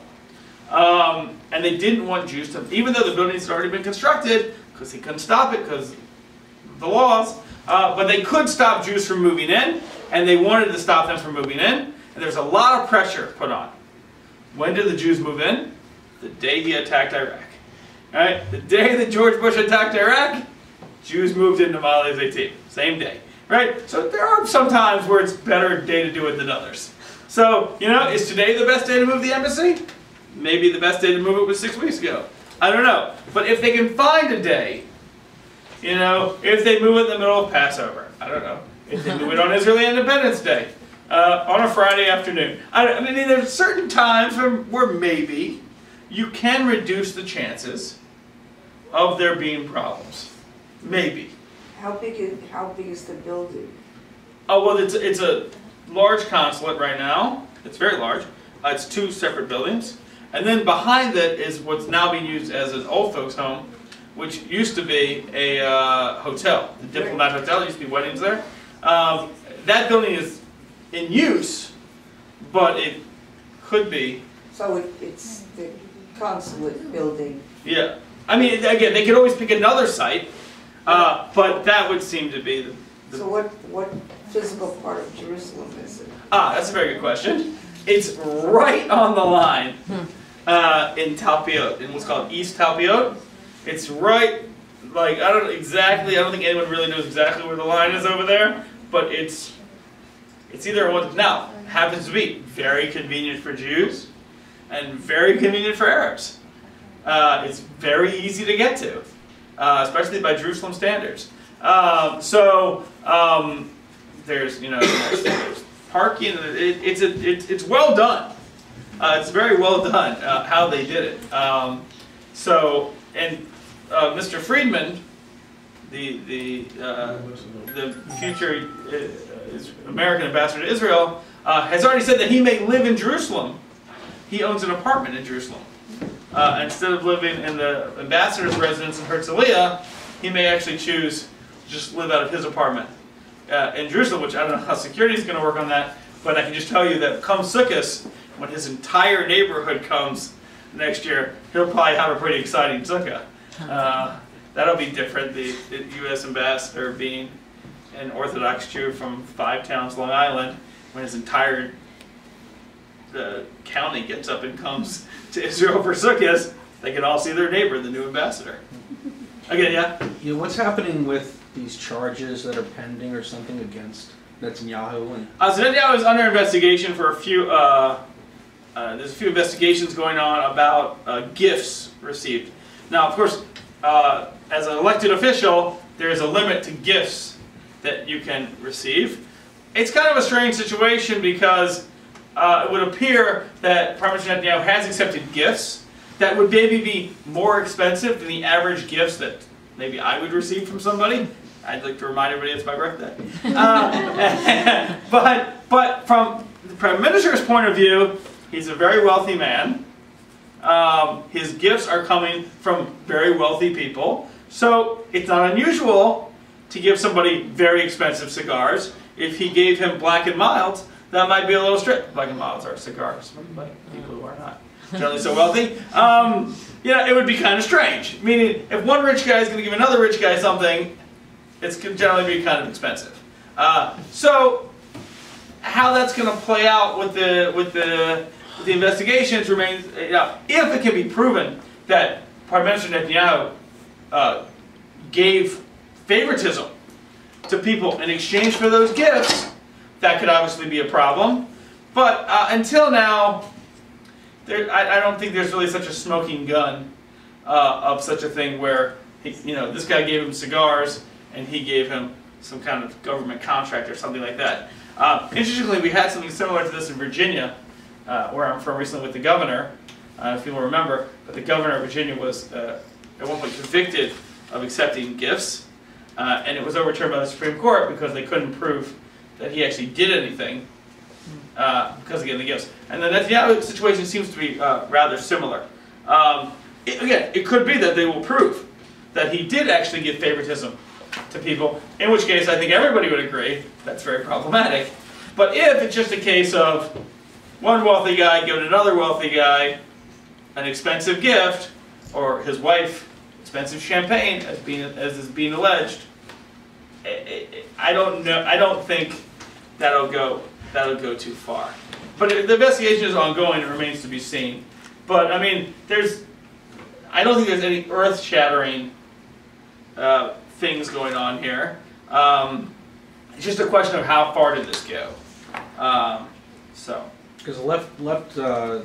Speaker 3: Um, and they didn't want Jews to, even though the buildings had already been constructed, because he couldn't stop it because of the laws, uh, but they could stop Jews from moving in, and they wanted to stop them from moving in, and there was a lot of pressure put on. When did the Jews move in? The day he attacked Iraq. Right? The day that George Bush attacked Iraq, Jews moved into Ma'ale Zaytim. Same day. Right? So there are some times where it's a better day to do it than others. So, you know, is today the best day to move the embassy? Maybe the best day to move it was six weeks ago. I don't know. But if they can find a day, you know, if they move it in the middle of Passover, I don't know. If they move it on Israeli Independence Day, uh, on a Friday afternoon. I, I mean, there's certain times where, where maybe you can reduce the chances of there being problems. Maybe.
Speaker 8: How big is, how big is the building?
Speaker 3: Oh, well, it's, it's a large consulate right now. It's very large. Uh, it's two separate buildings. And then behind it is what's now being used as an old folks home, which used to be a uh, hotel, the Diplomat Hotel. There used to be weddings there. Um, that building is in use, but it could be.
Speaker 8: So it, it's the consulate building.
Speaker 3: Yeah. I mean, again, they could always pick another site, uh, but that would seem to be the, the...
Speaker 8: So what, what physical part of Jerusalem is it?
Speaker 3: Ah, that's a very good question. It's right on the line uh, in Talpiot, in what's called East Talpiot. It's right, like, I don't exactly, I don't think anyone really knows exactly where the line is over there, but it's it's either one. Now, happens to be very convenient for Jews and very convenient for Arabs. Uh, it's very easy to get to, uh, especially by Jerusalem standards. Um, so um, there's, you know, there's parking. It, it's a, it, it's well done. Uh, it's very well done uh, how they did it. Um, so and uh, Mister Friedman, the the uh, the future uh, American ambassador to Israel, uh, has already said that he may live in Jerusalem. He owns an apartment in Jerusalem. uh, instead of living in the ambassador's residence in Herzliya, he may actually choose to just live out of his apartment uh, in Jerusalem, which I don't know how security is going to work on that, but I can just tell you that come Sukkot, when his entire neighborhood comes next year, he'll probably have a pretty exciting sukkah. Uh, that'll be different, the, the U S ambassador being an Orthodox Jew from Five Towns, Long Island, when his entire uh, county gets up and comes to Israel for sukkahs, they can all see their neighbor, the new ambassador. Again, yeah?
Speaker 9: Yeah, what's happening with these charges that are pending or something against Netanyahu? And
Speaker 3: Uh, so Netanyahu is under investigation for a few, uh, uh, there's a few investigations going on about uh, gifts received. Now, of course, uh, as an elected official, there is a limit to gifts that you can receive. It's kind of a strange situation because uh, it would appear that Prime Minister Netanyahu has accepted gifts that would maybe be more expensive than the average gifts that maybe I would receive from somebody. I'd like to remind everybody it's my birthday. Uh, but, but from the Prime Minister's point of view, he's a very wealthy man. Um, his gifts are coming from very wealthy people. So it's not unusual to give somebody very expensive cigars. If he gave him Black and Milds, that might be a little strict. Black and Milds are cigars, but people who are not generally so wealthy. Um, yeah, it would be kind of strange. Meaning, if one rich guy is going to give another rich guy something, it's going to generally be kind of expensive. Uh, so, how that's going to play out with the with the with the investigations remains. You know, if it can be proven that Prime Minister Netanyahu uh, gave favoritism to people in exchange for those gifts, that could obviously be a problem. But uh, until now, there, I, I don't think there's really such a smoking gun uh, of such a thing where he, you know, this guy gave him cigars and he gave him some kind of government contract or something like that. Uh, interestingly, we had something similar to this in Virginia, uh, where I'm from recently with the governor, uh, if you'll remember. But the governor of Virginia was uh, at one point convicted of accepting gifts, uh, and it was overturned by the Supreme Court because they couldn't prove that he actually did anything uh, because of getting the gifts. And the Netanyahu situation seems to be uh, rather similar. Um, it, again, it could be that they will prove that he did actually give favoritism to people, in which case I think everybody would agree that's very problematic. But if it's just a case of one wealthy guy giving another wealthy guy an expensive gift, or his wife expensive champagne, as being as is being alleged, I don't know. I don't think that'll go that'll go too far. But the investigation is ongoing; it remains to be seen. But I mean, there's I don't think there's any earth-shattering uh, things going on here. Um, it's just a question of how far did this go. Um, so,
Speaker 9: because left left uh,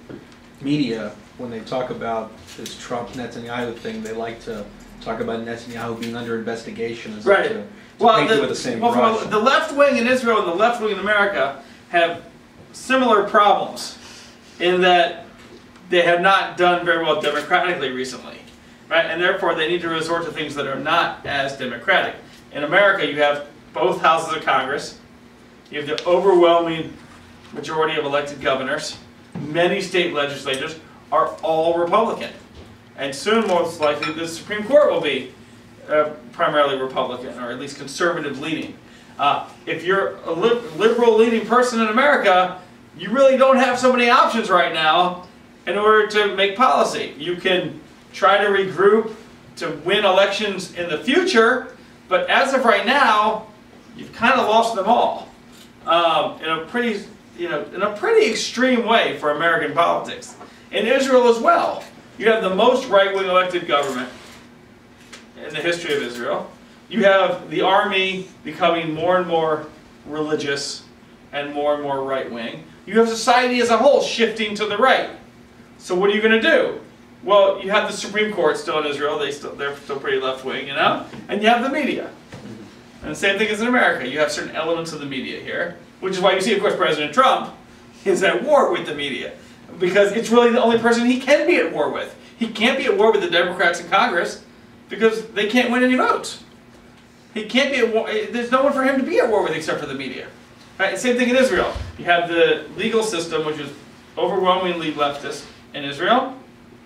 Speaker 9: media, when they talk about this Trump Netanyahu thing, they like to talk about Netanyahu being under investigation as
Speaker 3: right.
Speaker 9: to, to
Speaker 3: well,
Speaker 9: paint
Speaker 3: the,
Speaker 9: it with the same
Speaker 3: well,
Speaker 9: brush.
Speaker 3: the left wing in Israel and the left wing in America have similar problems in that they have not done very well democratically recently, right? And therefore they need to resort to things that are not as democratic. In America, you have both houses of Congress. You have the overwhelming majority of elected governors. Many state legislatures are all Republican. And soon, most likely, the Supreme Court will be uh, primarily Republican, or at least conservative leaning. Uh, if you're a li liberal leaning person in America, you really don't have so many options right now in order to make policy. You can try to regroup to win elections in the future, but as of right now, you've kind of lost them all um, in a pretty, you know, in a pretty extreme way for American politics. In Israel as well, you have the most right-wing elected government in the history of Israel. You have the army becoming more and more religious and more and more right-wing. You have society as a whole shifting to the right. So what are you going to do? Well, you have the Supreme Court still in Israel. They still, they're still pretty left-wing, you know? And you have the media. And the same thing as in America. You have certain elements of the media here, which is why you see, of course, President Trump is at war with the media, because it's really the only person he can be at war with. He can't be at war with the Democrats in Congress because they can't win any votes. He can't be at war. There's no one for him to be at war with except for the media. Right? Same thing in Israel. You have the legal system, which is overwhelmingly leftist in Israel.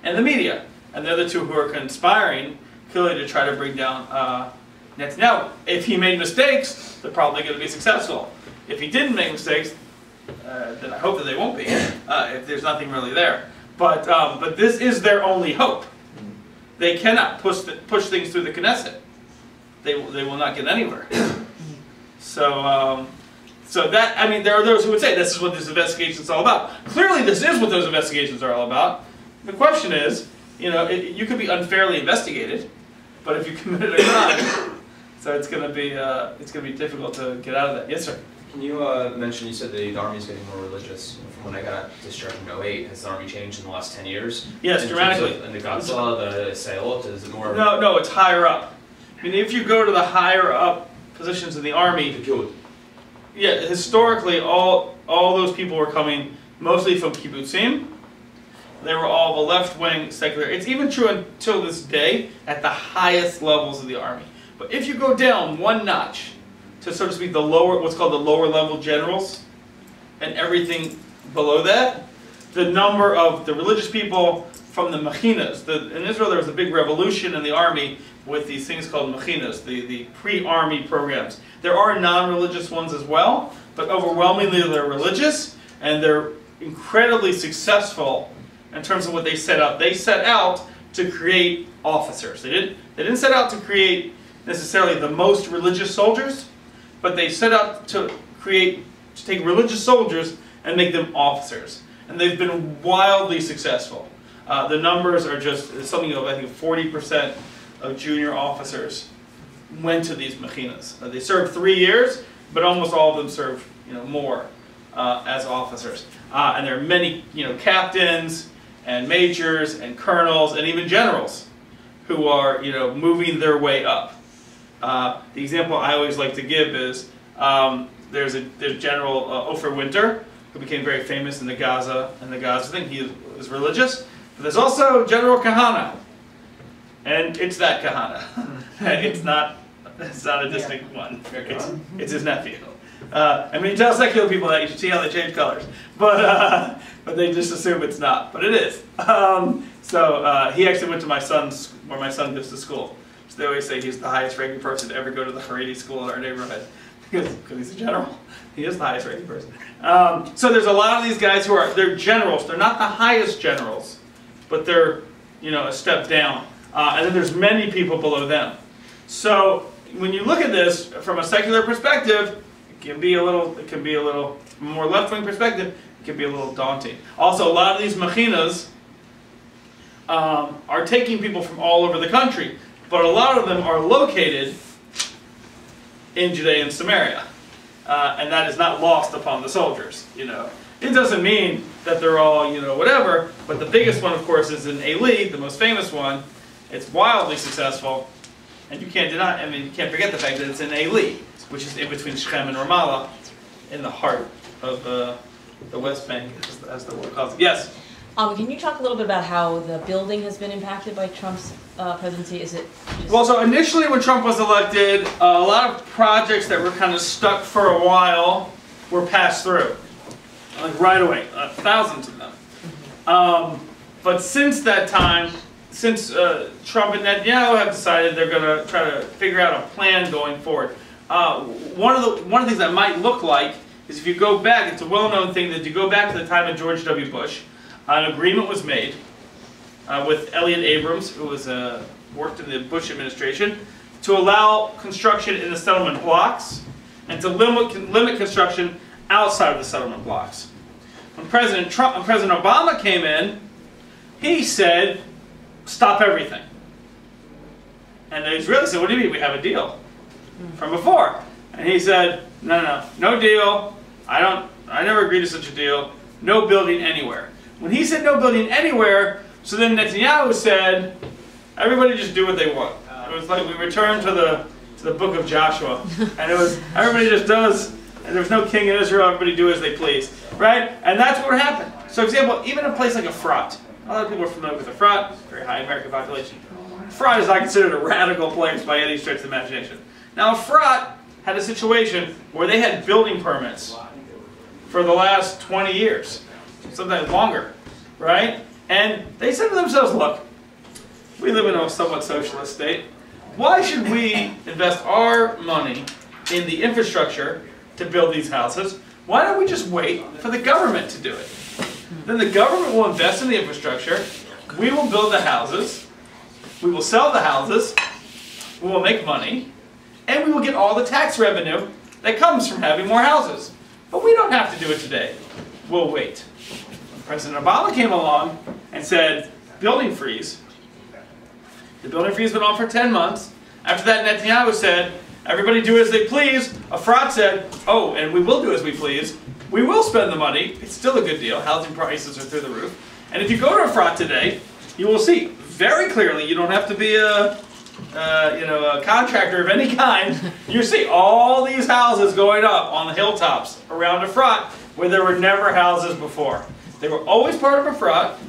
Speaker 3: and the media. And they're the two who are conspiring clearly to try to bring down uh, Netanyahu. If he made mistakes, they're probably going to be successful. If he didn't make mistakes, uh, then I hope that they won't be, uh, if there's nothing really there. But, um, but this is their only hope. They cannot push, the, push things through the Knesset. They, they will not get anywhere. So, um, so that, I mean, there are those who would say this is what this investigation is all about. Clearly this is what those investigations are all about. The question is, you know, it, you could be unfairly investigated, but if you committed a crime, so it's going to be, uh, it's going to be difficult to get out of that. Yes, sir?
Speaker 7: Can you uh, mention, you said the, the Army is getting more religious. From when I got discharged in oh eight, has the Army changed in the last ten years?
Speaker 3: Yes,
Speaker 7: in
Speaker 3: dramatically.
Speaker 7: Of, in the Gaza, the Sayot, is it more?
Speaker 3: No, no, it's higher up. I mean, if you go to the higher up positions in the Army, yeah, historically, all, all those people were coming mostly from kibbutzim. They were all the left-wing secular. It's even true until this day at the highest levels of the Army. But if you go down one notch to, so to speak, the lower, what's called the lower level generals, and everything below that, the number of the religious people from the mechinas. The, in Israel, there was a big revolution in the army with these things called mechinas, the, the pre-army programs. There are non-religious ones as well, but overwhelmingly they're religious, and they're incredibly successful in terms of what they set out. They set out to create officers. They didn't, they didn't set out to create necessarily the most religious soldiers, but they set out to create, to take religious soldiers and make them officers. And they've been wildly successful. Uh, the numbers are just something of, I think, forty percent of junior officers went to these mechinas. Uh, they served three years, but almost all of them served, you know, more uh, as officers. Uh, and there are many, you know, captains and majors and colonels and even generals who are, you know, moving their way up. Uh, the example I always like to give is um, there's a there's General uh, Ofer Winter, who became very famous in the Gaza and the Gaza thing. He is, is religious. But there's also General Kahana, and it's that Kahana. it's not it's not a distinct yeah. one. It's, it's his nephew. Uh, I mean, you tell secular people that, you should see how they change colors, but uh, but they just assume it's not. But it is. Um, so uh, he actually went to my son's, where my son goes to school. So they always say he's the highest ranking person to ever go to the Haredi school in our neighborhood, because he's a general. He is the highest ranking person. Um, so there's a lot of these guys who are, they're generals. They're not the highest generals, but they're, you know, a step down. Uh, and then there's many people below them. So when you look at this from a secular perspective, it can be a little, it can be a little more left-wing perspective. It can be a little daunting. Also, a lot of these mechinas um, are taking people from all over the country, but a lot of them are located in Judea and Samaria, uh, and that is not lost upon the soldiers. You know, it doesn't mean that they're all, you know, whatever. But the biggest one, of course, is in Eli, the most famous one. It's wildly successful, and you can't deny. I mean, you can't forget the fact that it's in Eli, which is in between Shechem and Ramallah, in the heart of uh, the West Bank, as, as the world calls it. Yes.
Speaker 2: Um, can you talk a little bit about how the building has been impacted by Trump's uh, presidency? Is it just...
Speaker 3: Well, so initially when Trump was elected, uh, a lot of projects that were kind of stuck for a while were passed through, like right away, uh, thousands of them. Um, but since that time, since uh, Trump and Netanyahu have decided they're going to try to figure out a plan going forward, uh, one of the one of the things that might look like is if you go back, it's a well-known thing that you go back to the time of George W. Bush. An agreement was made uh, with Elliott Abrams, who was uh, worked in the Bush administration, to allow construction in the settlement blocks and to limit, limit construction outside of the settlement blocks. When President Trump, when President Obama came in, he said, "Stop everything." And the Israelis said, "What do you mean? We have a deal from before." And he said, "No, no, no, no deal. I don't. I never agreed to such a deal. No building anywhere." When he said no building anywhere, so then Netanyahu said, everybody just do what they want. It was like we returned to the to the book of Joshua, and it was everybody just does, and there was no king in Israel. Everybody do as they please, right? And that's what happened. So, for example, even a place like Efrat, a lot of people are familiar with Efrat, very high American population. Efrat is not considered a radical place by any stretch of the imagination. Now, Efrat had a situation where they had building permits for the last twenty years. Sometimes longer, right? And they said to themselves, look, we live in a somewhat socialist state. Why should we invest our money in the infrastructure to build these houses? Why don't we just wait for the government to do it? Then the government will invest in the infrastructure, we will build the houses, we will sell the houses, we will make money, and we will get all the tax revenue that comes from having more houses. But we don't have to do it today. We'll wait. When President Obama came along and said, building freeze, the building freeze went on for ten months. After that, Netanyahu said, everybody do as they please. Efrat said, oh, and we will do as we please. We will spend the money. It's still a good deal. Housing prices are through the roof. And if you go to Efrat today, you will see very clearly, you don't have to be a, uh, you know, a contractor of any kind. You see all these houses going up on the hilltops around Efrat where there were never houses before. They were always part of Efrat.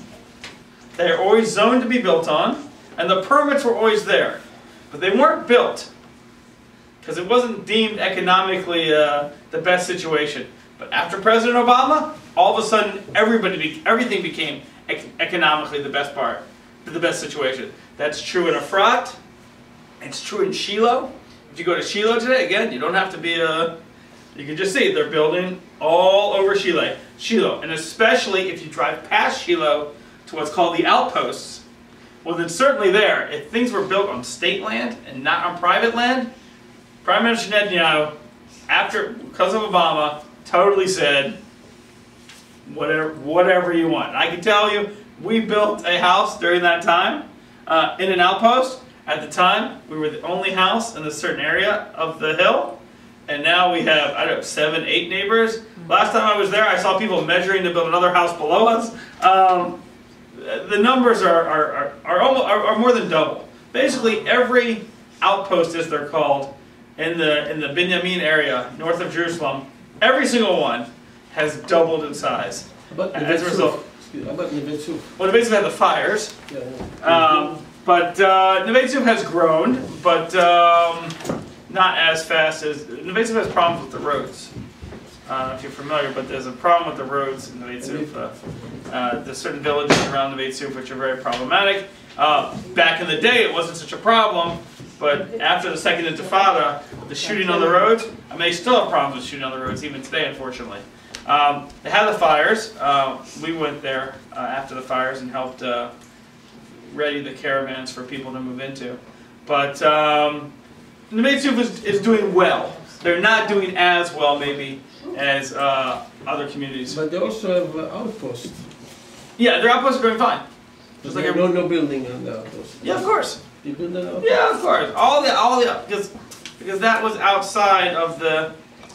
Speaker 3: They are always zoned to be built on. And the permits were always there. But they weren't built because it wasn't deemed economically uh, the best situation. But after President Obama, all of a sudden everybody, be everything became ec economically the best part, the best situation. That's true in Efrat. It's true in Shiloh. If you go to Shiloh today, again, you don't have to be a, you can just see they're building all over Shiloh. Shiloh, and especially if you drive past Shiloh to what's called the outposts, well, then certainly there, if things were built on state land and not on private land, Prime Minister Netanyahu, after, because of Obama, totally said, whatever, whatever you want. I can tell you, we built a house during that time uh, in an outpost. At the time, we were the only house in a certain area of the hill. And now we have, I don't know, seven, eight neighbors. Last time I was there, I saw people measuring to build another house below us. Um, the numbers are, are, are, are, almost, are, are more than double. Basically, every outpost, as they're called, in the, in the Binyamin area, north of Jerusalem, every single one has doubled in size.
Speaker 5: But
Speaker 3: as a result,
Speaker 5: How about Neve Tzuf?
Speaker 3: well, Neve Tzuf had the fires,
Speaker 5: Yeah, yeah.
Speaker 3: um, but uh, Neve Tzuf has grown, but um, not as fast as Neve Tzuf has problems with the roads. I don't know if you're familiar, but there's a problem with the roads in Neve Tzuf. Uh, uh, there's certain villages around Neve Tzuf which are very problematic. Uh, back in the day, it wasn't such a problem, but after the Second Intifada, the shooting on the roads, I mean, they still have problems with shooting on the roads even today, unfortunately. Um, they had the fires. Uh, we went there uh, after the fires and helped uh, ready the caravans for people to move into. But um, Neve Tzuf is, is doing well. They're not doing as well, maybe, as uh, other communities.
Speaker 5: But they also have uh, outposts.
Speaker 3: Yeah, their outposts are doing fine. Just like
Speaker 5: no, no building on the outpost.
Speaker 3: Yeah, of course.
Speaker 5: You build an outpost?
Speaker 3: Yeah, of course. All the, all the, because, because that was outside of the,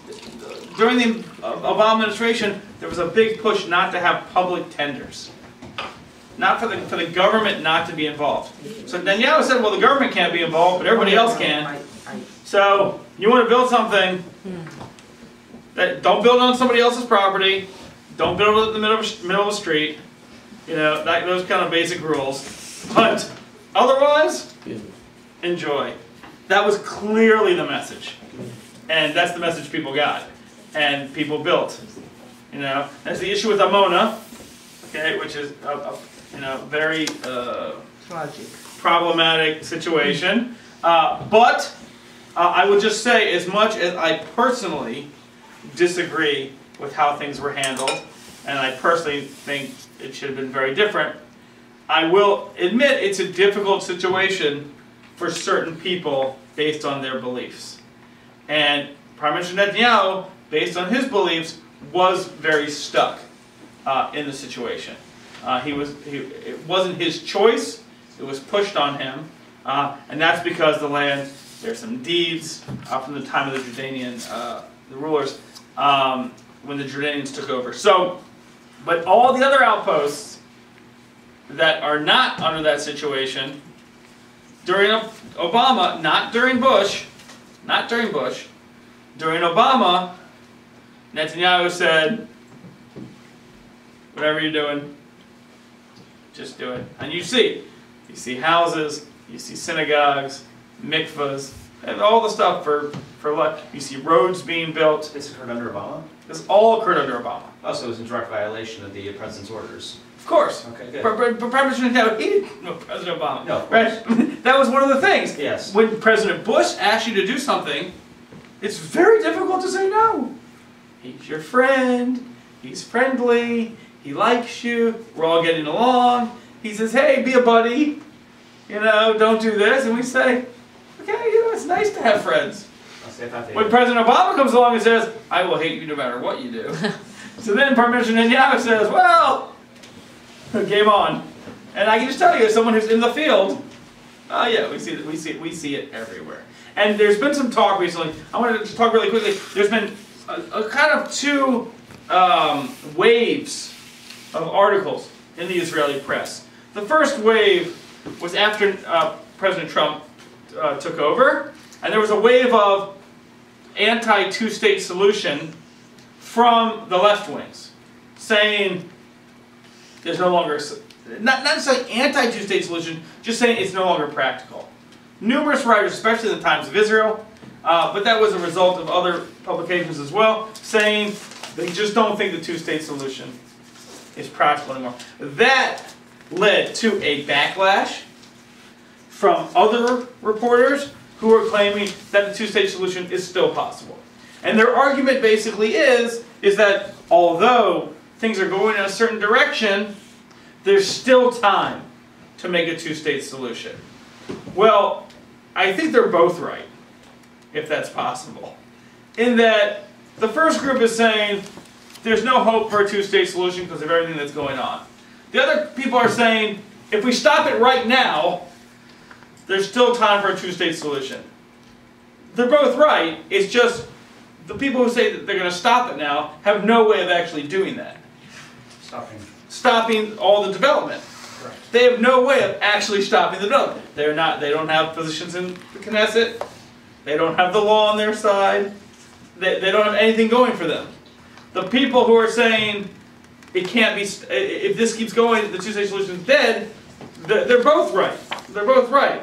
Speaker 3: during the Obama administration, there was a big push not to have public tenders. Not for the, for the government not to be involved. So Netanyahu said, well, the government can't be involved, but everybody else can. So, you want to build something, that don't build on somebody else's property, don't build it in the middle of, middle of the street, you know, that, those kind of basic rules. But otherwise, enjoy. That was clearly the message. And that's the message people got. And people built. You know, that's the issue with Amona, okay, which is a, a you know, very uh,
Speaker 8: Tragic.
Speaker 3: problematic situation. Uh, but uh, I would just say, as much as I personally disagree with how things were handled, and I personally think it should have been very different, I will admit it's a difficult situation for certain people based on their beliefs. And Prime Minister Netanyahu, based on his beliefs, was very stuck uh, in the situation. Uh, he was, he, it wasn't his choice, it was pushed on him, uh, and that's because the land, there's some deeds uh, from the time of the Jordanian uh, the rulers, um, when the Jordanians took over. So, but all the other outposts that are not under that situation, during Obama, not during Bush, not during Bush, during Obama, Netanyahu said, whatever you're doing, just do it. And you see, you see houses, you see synagogues, mikvahs, and all the stuff for, for what? You see roads being built.
Speaker 4: This occurred under Obama?
Speaker 3: This all occurred under Obama.
Speaker 4: Also, it was in direct violation of the president's orders.
Speaker 3: Of course.
Speaker 4: Okay, good.
Speaker 3: But, but, but Prime Minister Netanyahu, he didn't know President Obama.
Speaker 4: No, of
Speaker 3: Right? That was one of the things.
Speaker 4: Yes.
Speaker 3: When President Bush asks you to do something, it's very difficult to say no. He's your friend. He's friendly. He likes you. We're all getting along. He says, hey, be a buddy. You know, don't do this. And we say, okay, you know, it's nice to have friends.
Speaker 4: I'll say if I think
Speaker 3: When President Obama comes along and says, I will hate you no matter what you do. So then Prime Minister Netanyahu says, well, game on. And I can just tell you, as someone who's in the field, oh yeah, we see it, we see it, we see it everywhere. And there's been some talk recently. I want to just talk really quickly. There's been a, a kind of two um, waves of articles in the Israeli press. The first wave was after uh, President Trump uh, took over, and there was a wave of anti-two-state solution from the left wings, saying there's no longer, not, not necessarily anti-two-state solution, just saying it's no longer practical. Numerous writers, especially in the Times of Israel, uh, but that was a result of other publications as well, saying they just don't think the two-state solution is practical anymore. That led to a backlash from other reporters who are claiming that the two-state solution is still possible. And their argument basically is, is that although things are going in a certain direction, there's still time to make a two-state solution. Well, I think they're both right, if that's possible. In that the first group is saying there's no hope for a two-state solution because of everything that's going on. The other people are saying if we stop it right now, there's still time for a two-state solution. They're both right, it's just the people who say that they're going to stop it now have no way of actually doing that.
Speaker 4: stopping.
Speaker 3: Stopping all the development.
Speaker 4: Correct.
Speaker 3: They have no way of actually stopping the development. They're not, they don't have positions in the Knesset. They don't have the law on their side. They, they don't have anything going for them. The people who are saying it can't be, if this keeps going, the two-state solution is dead, they're, they're both right. They're both right.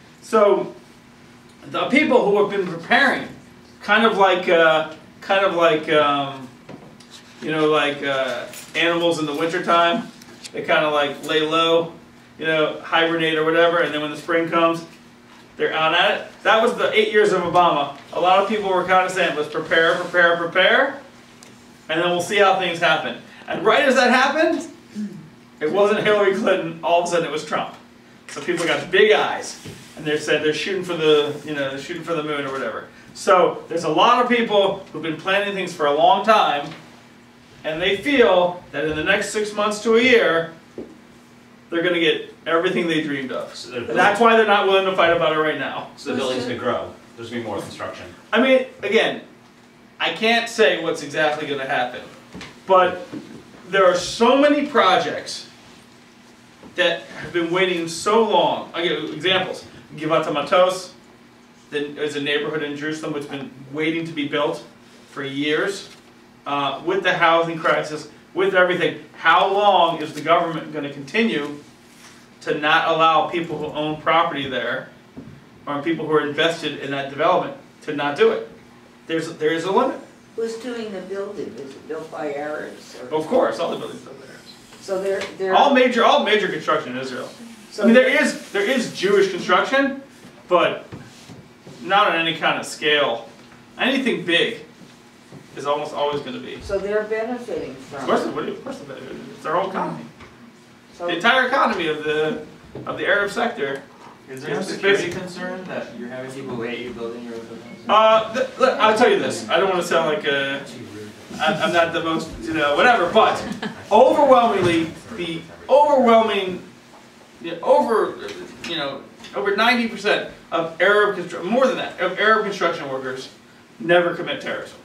Speaker 3: So the people who have been preparing, kind of like, uh, kind of like, um, you know, like uh, animals in the wintertime, they kind of like lay low, you know, hibernate or whatever, and then when the spring comes, they're out at it. That was the eight years of Obama. A lot of people were kind of saying, let's prepare, prepare, prepare, and then we'll see how things happen. And right as that happened, it wasn't Hillary Clinton, all of a sudden it was Trump. So people got big eyes, and they said they're shooting for the, you know, they're shooting for the moon or whatever. So there's a lot of people who've been planning things for a long time, and they feel that in the next six months to a year, they're going to get everything they dreamed of.
Speaker 7: So
Speaker 3: And that's why they're not willing to fight about it right now.
Speaker 7: So the building's going to grow. There's going to be more construction.
Speaker 3: I mean, again, I can't say what's exactly going to happen, but there are so many projects that have been waiting so long. I'll give examples. Givat Matos, there's a neighborhood in Jerusalem which has been waiting to be built for years. Uh, with the housing crisis, with everything, how long is the government going to continue to not allow people who own property there, or people who are invested in that development, to not do it? There's, there is a limit.
Speaker 8: Who's doing the building? Is it built by Arabs? Or?
Speaker 3: Of course, all the buildings are there.
Speaker 8: So they're, they're...
Speaker 3: All major, all major construction in Israel.
Speaker 8: So
Speaker 3: I mean, there is, there is Jewish construction, but not on any kind of scale. Anything big is almost always going to be.
Speaker 8: So they're benefiting from
Speaker 3: Of course,
Speaker 8: it.
Speaker 3: what do you- of course, the benefit. It's their whole economy.
Speaker 8: So
Speaker 3: The entire economy of the of the Arab sector.
Speaker 4: Is there no
Speaker 3: It's
Speaker 4: security
Speaker 3: basic-
Speaker 4: concern that you're having people hate you building your buildings?
Speaker 3: Uh, th look, I'll tell you this. I don't want to sound like a, I'm, I'm not the most, you know, whatever. But overwhelmingly, the overwhelming, you know, over, you know, over ninety percent of Arab constru- more than that of Arab construction workers never commit terrorism.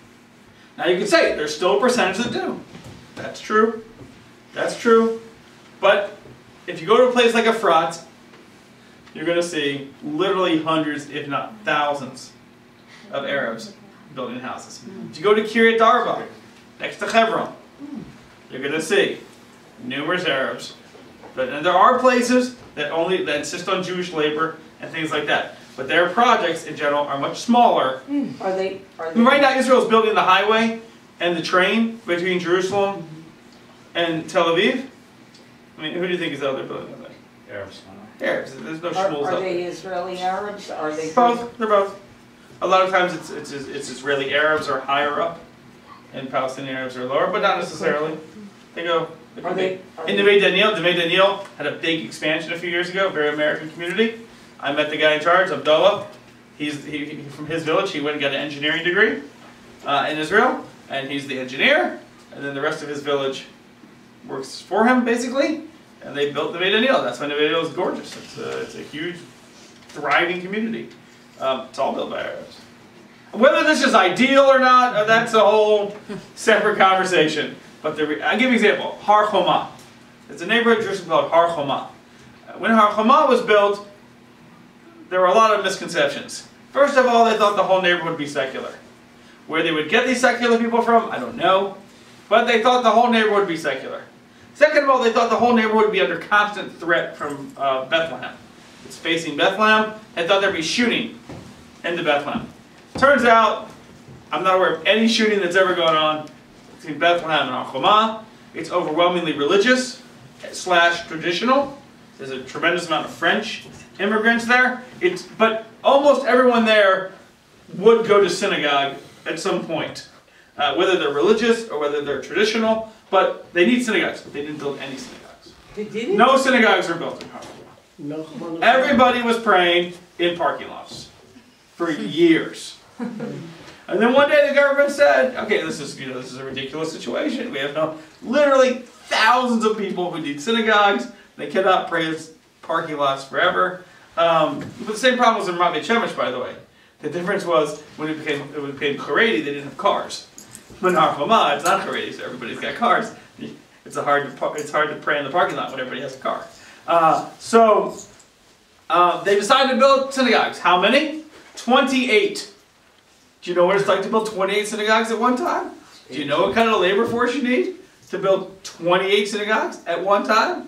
Speaker 3: Now you can say there's still a percentage that do. That's true. That's true. But if you go to a place like Efrat, you're going to see literally hundreds, if not thousands, of Arabs building houses. If you go to Kiryat Arba, next to Hebron, you're going to see numerous Arabs. But and there are places that only that insist on Jewish labor and things like that. But their projects in general are much smaller.
Speaker 8: are they... Are
Speaker 3: I
Speaker 8: they
Speaker 3: mean, right now Israel is building the highway and the train between Jerusalem and Tel Aviv. mean, who do you think is out there building the thing?
Speaker 7: Arabs.
Speaker 3: Arabs. There's no
Speaker 8: Are,
Speaker 3: schmools
Speaker 8: are
Speaker 3: out
Speaker 8: they
Speaker 3: there.
Speaker 8: Israeli Arabs? Are they?
Speaker 3: Both. They're both. A lot of times it's, it's, it's Israeli Arabs are higher up, and Palestinian Arabs are lower, but not necessarily. They go. They
Speaker 8: Are they? Are
Speaker 3: In
Speaker 8: they
Speaker 3: Neve Daniel, Neve Daniel had a big expansion a few years ago, very American community. I met the guy in charge, Abdullah. He's he, he, from his village. He went and got an engineering degree uh, in Israel, and he's the engineer. And then the rest of his village works for him, basically. And they built Neve Daniel. That's why Neve Daniel is gorgeous. It's a, it's a huge, thriving community. Um, it's all built by Arabs. Whether this is ideal or not, uh, that's a whole separate conversation. But the, I'll give you an example. Har Choma. It's a neighborhood in Jerusalem called Har Choma. When Har Choma was built, there were a lot of misconceptions. First of all, they thought the whole neighborhood would be secular. Where they would get these secular people from, I don't know. But they thought the whole neighborhood would be secular. Second of all, they thought the whole neighborhood would be under constant threat from uh, Bethlehem. It's facing Bethlehem. They thought there'd be shooting into Bethlehem. Turns out, I'm not aware of any shooting that's ever gone on between Bethlehem and Har Choma. It's overwhelmingly religious slash traditional. There's a tremendous amount of French immigrants there. It's, but almost everyone there would go to synagogue at some point, uh, whether they're religious or whether they're traditional. But they need synagogues. They didn't build any synagogues.
Speaker 8: They didn't?
Speaker 3: No synagogues are built in Har Choma.
Speaker 5: No,
Speaker 3: Everybody was praying in parking lots for years. And then one day the government said, okay, this is, you know, this is a ridiculous situation. We have no, literally thousands of people who need synagogues. They cannot pray in parking lots forever. Um, but the same problem was in Rabbi Shemesh, by the way. The difference was when it became, it became Haredi, they didn't have cars. When Har Choma, it's not Haredi, so everybody's got cars. It's, a hard to, it's hard to pray in the parking lot when everybody has a car. Uh, so uh, they decided to build synagogues. How many? twenty-eight. Do you know what it's like to build twenty-eight synagogues at one time? Do you know what kind of labor force you need to build twenty-eight synagogues at one time?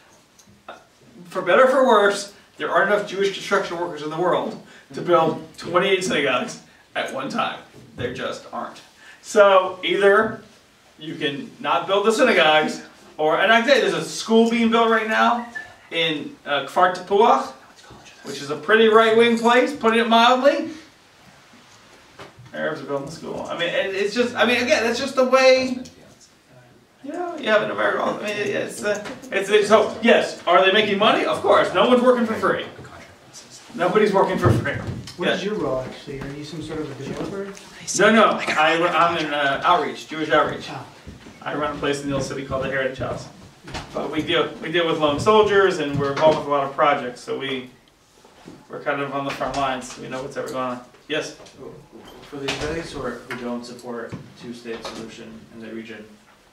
Speaker 3: For better or for worse, there aren't enough Jewish construction workers in the world to build twenty-eight synagogues at one time. There just aren't. So either you can not build the synagogues, or, and I tell you, there's a school being built right now in uh, Kfar Tepuach, which is a pretty right-wing place, putting it mildly. Arabs are building the school. I mean, it, it's just, I mean, again, it's just the way, you know, you have in America. I mean, it's, uh, it's, it's, so, yes, are they making money? Of course. No one's working for free. Nobody's working for free.
Speaker 10: What
Speaker 3: Yeah.
Speaker 10: is your role, actually? Are you some sort of a developer?
Speaker 3: No, no, I, I'm in uh, outreach, Jewish outreach.
Speaker 10: Oh.
Speaker 3: I run a place in the old city called the Heritage House. But we deal, we deal with lone soldiers, and we're involved with a lot of projects, so we, we're kind of on the front lines. We know what's ever going on. Yes?
Speaker 4: For the Israelis who, are, who don't support two-state solution in the region,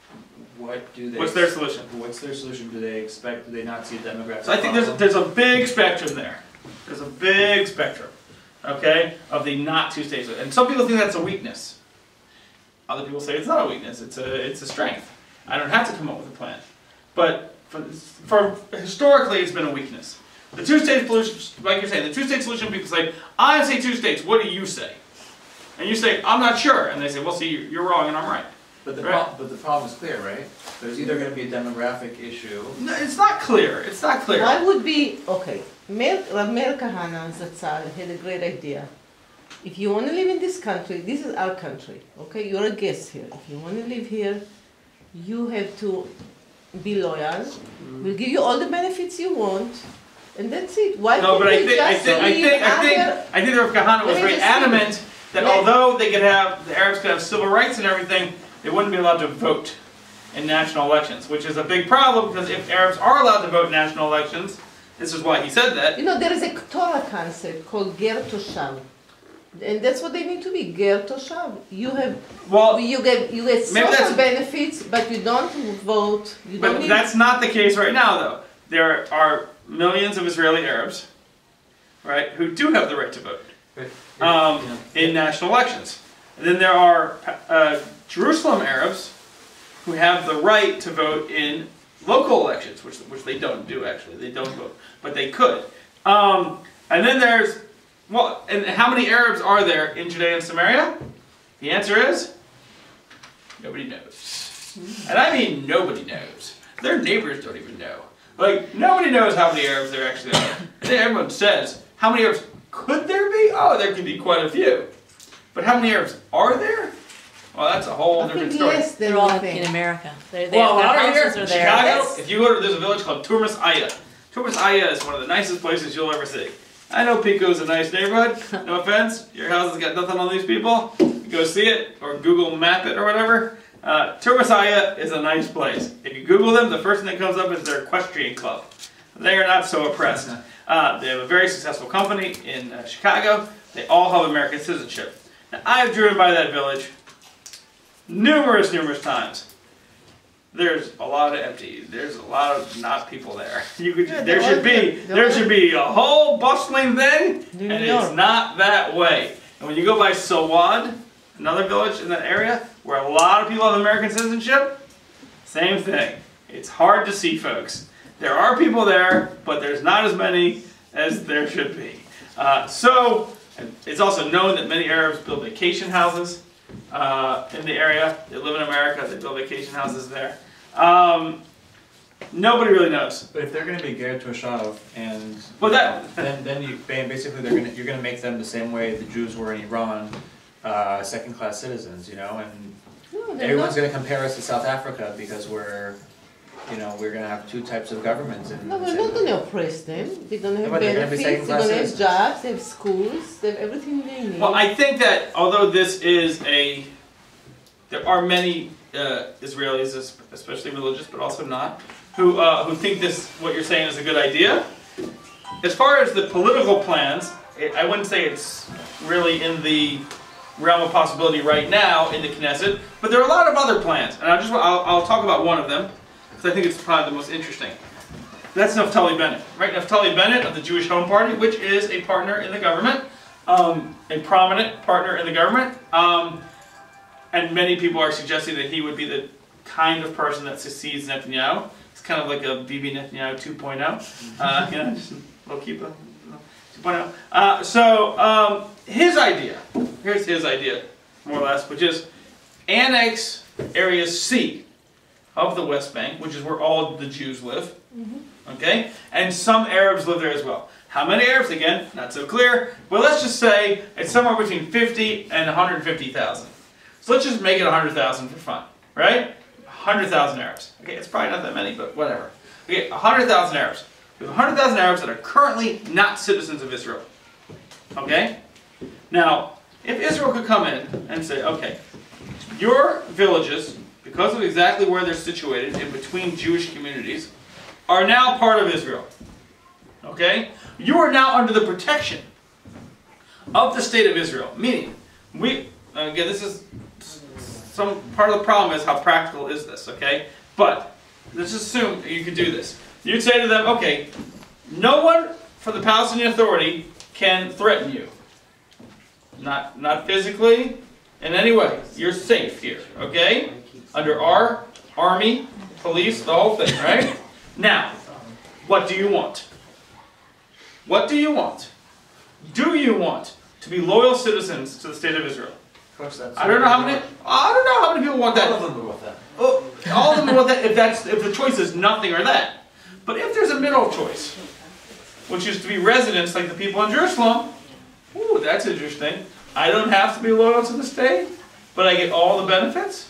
Speaker 4: what do they?
Speaker 3: What's their solution?
Speaker 4: What's their solution? Do they expect? Do they not see a demographic?
Speaker 3: So I think there's, there's a big spectrum there. There's a big spectrum, okay, of the not two-state solution. And some people think that's a weakness. Other people say it's not a weakness, it's a, it's a strength. I don't have to come up with a plan. But for, for historically, it's been a weakness. The two-state solution, like you're saying, the two-state solution, people say, I say two states, what do you say? And you say, I'm not sure. And they say, well, see, you're wrong and I'm right.
Speaker 4: But the,
Speaker 3: Right.
Speaker 4: pro but the problem is clear, right? There's either going to be a demographic issue.
Speaker 3: No, it's not clear. It's not clear.
Speaker 1: Why would be, okay, Meir, Rav Meir Kahana Zatzal had a great idea. If you want to live in this country, this is our country, okay? You're a guest here. If you want to live here, you have to be loyal. We'll give you all the benefits you want, and that's it. Why
Speaker 3: No,
Speaker 1: can't
Speaker 3: but I
Speaker 1: we
Speaker 3: think I
Speaker 1: just
Speaker 3: think I
Speaker 1: leave
Speaker 3: think I think
Speaker 1: other-
Speaker 3: I think Rav Kahana was
Speaker 1: Let me
Speaker 3: very
Speaker 1: just say
Speaker 3: adamant
Speaker 1: this.
Speaker 3: that
Speaker 1: Let-
Speaker 3: although they could have the Arabs could have civil rights and everything, they wouldn't be allowed to vote in national elections, which is a big problem because if Arabs are allowed to vote in national elections, this is why he said that.
Speaker 1: You know, there is a Torah concept called Ger Toshav. And that's what they need to be, Ger Toshav. You have,
Speaker 3: Well,
Speaker 1: you get, you get
Speaker 3: maybe that's-
Speaker 1: social benefits, but you don't vote. You don't
Speaker 3: but
Speaker 1: need.
Speaker 3: that's not the case right now, though. There are millions of Israeli Arabs, right, who do have the right to vote um, in national elections. And then there are uh, Jerusalem Arabs who have the right to vote in local elections, which which they don't do actually. They don't vote, but they could. Um, and then there's, well, and how many Arabs are there in Judea and Samaria? The answer is nobody knows. And I mean nobody knows. Their neighbors don't even know. Like, nobody knows how many Arabs there actually are. Everyone says, how many Arabs could there be? Oh, there could be quite a few. But how many Arabs are there? Well, that's a whole
Speaker 1: I
Speaker 3: different
Speaker 1: think
Speaker 3: story.
Speaker 1: less than
Speaker 2: They're all
Speaker 1: you think.
Speaker 2: in America. They're, they
Speaker 3: Well,
Speaker 2: their
Speaker 3: out here,
Speaker 2: houses are there.
Speaker 3: Chicago,
Speaker 2: That's-
Speaker 3: if you go to, there's a village called Turmis Aya. Turmis Aya is one of the nicest places you'll ever see. I know Pico's a nice neighborhood, no offense. Your house has got nothing on these people. Go see it, or Google map it, or whatever. Uh, Turmis Aya is a nice place. If you Google them, the first thing that comes up is their equestrian club. They are not so oppressed. Uh, they have a very successful company in uh, Chicago. They all have American citizenship. Now, I have driven by that village numerous, numerous times. There's a lot of empty. There's a lot of not people there. You could.
Speaker 1: Yeah,
Speaker 3: there
Speaker 1: they're
Speaker 3: should
Speaker 1: all-
Speaker 3: be.
Speaker 1: they're
Speaker 3: There
Speaker 1: all-
Speaker 3: should be a whole bustling thing,
Speaker 1: New
Speaker 3: and
Speaker 1: York.
Speaker 3: it's not that way. And when you go by Sawad, another village in that area where a lot of people have American citizenship, same thing. It's hard to see folks. There are people there, but there's not as many as there should be. Uh, so it's also known that many Arabs build vacation houses uh, in the area. They live in America. They build vacation houses there. Um, nobody really knows.
Speaker 4: But if they're going to be Ger Toshav, and
Speaker 3: Well, that-
Speaker 4: then then you basically they're going to you're going to make them the same way the Jews were in Iran, uh, second-class citizens, you know, and
Speaker 1: No, they're
Speaker 4: everyone's
Speaker 1: not.
Speaker 4: going to compare us to South Africa because we're, you know, we're going to have two types of governments. In
Speaker 1: No,
Speaker 4: the
Speaker 1: we're
Speaker 4: same-
Speaker 1: not going to oppress them. They're going to have
Speaker 4: Yeah, but they're gonna be
Speaker 1: benefits, they're
Speaker 4: second-class
Speaker 1: going to have
Speaker 4: citizens.
Speaker 1: jobs, they have schools, they have everything they need.
Speaker 3: Well, I think that although this is a, there are many uh, Israelis, especially religious, but also not, who uh, who think this, what you're saying, is a good idea. As far as the political plans, it, I wouldn't say it's really in the realm of possibility right now in the Knesset, but there are a lot of other plans, and I just I'll, I'll talk about one of them because I think it's probably the most interesting. That's Naftali Bennett, right? Naftali Bennett of the Jewish Home Party, which is a partner in the government, um, a prominent partner in the government, um, and many people are suggesting that he would be the kind of person that succeeds Netanyahu. It's kind of like a Bibi Netanyahu two point oh, uh, you know, just a little keep a two point oh. Uh, so um, his idea, here's his idea, more or less, which is annex Area C of the West Bank, which is where all the Jews live.
Speaker 1: Mm-hmm.
Speaker 3: Okay? And some Arabs live there as well. How many Arabs? Again, not so clear. But let's just say it's somewhere between fifty and one hundred fifty thousand. So let's just make it one hundred thousand for fun. Right? one hundred thousand Arabs. Okay, it's probably not that many, but whatever. Okay, one hundred thousand Arabs. We have one hundred thousand Arabs that are currently not citizens of Israel. Okay? Now, if Israel could come in and say, okay, your villages, because of exactly where they're situated, in between Jewish communities, are now part of Israel. Okay? You are now under the protection of the state of Israel. Meaning, we, again, this is, some part of the problem is how practical is this, okay? But, let's assume you could do this. You'd say to them, okay, no one from the Palestinian Authority can threaten you. Not, not physically, in any way. You're safe here, okay? Under our army, police, the whole thing, right? Now, what do you want? What do you want? Do you want to be loyal citizens to the state of Israel?
Speaker 4: Coach, that's
Speaker 3: I don't know how many. I don't know how many people want that.
Speaker 4: All of them want that.
Speaker 3: Oh, all of them want that. If that's if the choice is nothing or that. But if there's a middle choice, which is to be residents like the people in Jerusalem, ooh, that's interesting. I don't have to be loyal to the state, but I get all the benefits.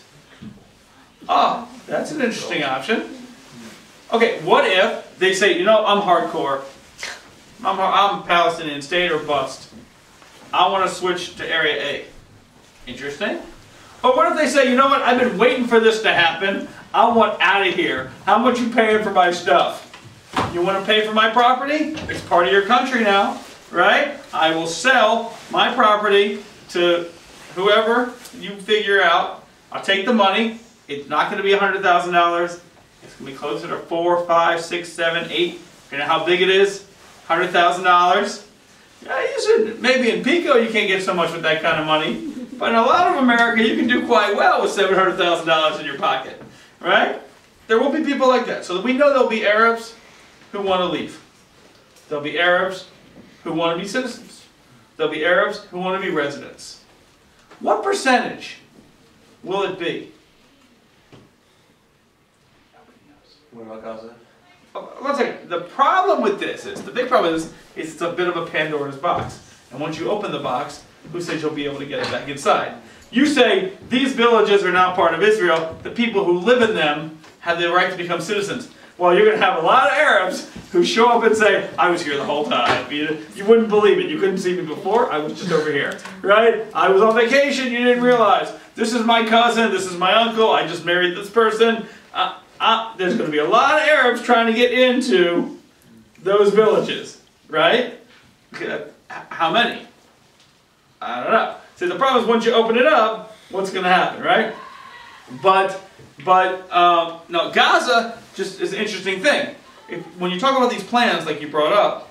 Speaker 3: Ah, that's an interesting option. Okay, what if they say, you know, I'm hardcore. I'm, I'm Palestinian, state or bust. I want to switch to Area A. Interesting. But what if they say, you know what, I've been waiting for this to happen. I want out of here. How much you paying for my stuff? You want to pay for my property? It's part of your country now, right? I will sell my property to whoever you figure out. I'll take the money. It's not going to be one hundred thousand dollars. It's going to be closer to four, five, six, seven, eight. You know how big it is? one hundred thousand dollars. Yeah, you should, maybe in Pico you can't get so much with that kind of money. But in a lot of America you can do quite well with seven hundred thousand dollars in your pocket. Right? There will be people like that. So we know there'll be Arabs who want to leave. There'll be Arabs who want to be citizens. There'll be Arabs who want to be residents. What percentage will it be?
Speaker 4: What about Gaza?
Speaker 3: Oh, one second. The problem with this is, the big problem is, is it's a bit of a Pandora's box. And once you open the box, who says you'll be able to get it back inside? You say, these villages are now part of Israel, the people who live in them have the right to become citizens. Well, you're going to have a lot of Arabs who show up and say, I was here the whole time. You, you wouldn't believe it. You couldn't see me before. I was just over here. Right? I was on vacation. You didn't realize. This is my cousin. This is my uncle. I just married this person. Uh, uh, there's going to be a lot of Arabs trying to get into those villages. Right? How many? I don't know. See, the problem is once you open it up, what's going to happen, right? But, but, um, no, Gaza just is an interesting thing. If, when you talk about these plans, like you brought up,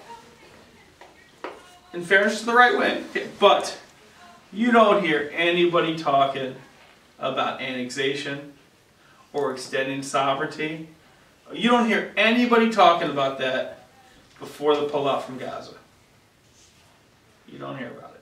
Speaker 3: in fairness to the right way, okay, but you don't hear anybody talking about annexation or extending sovereignty. You don't hear anybody talking about that before the pullout from Gaza. You don't hear about it.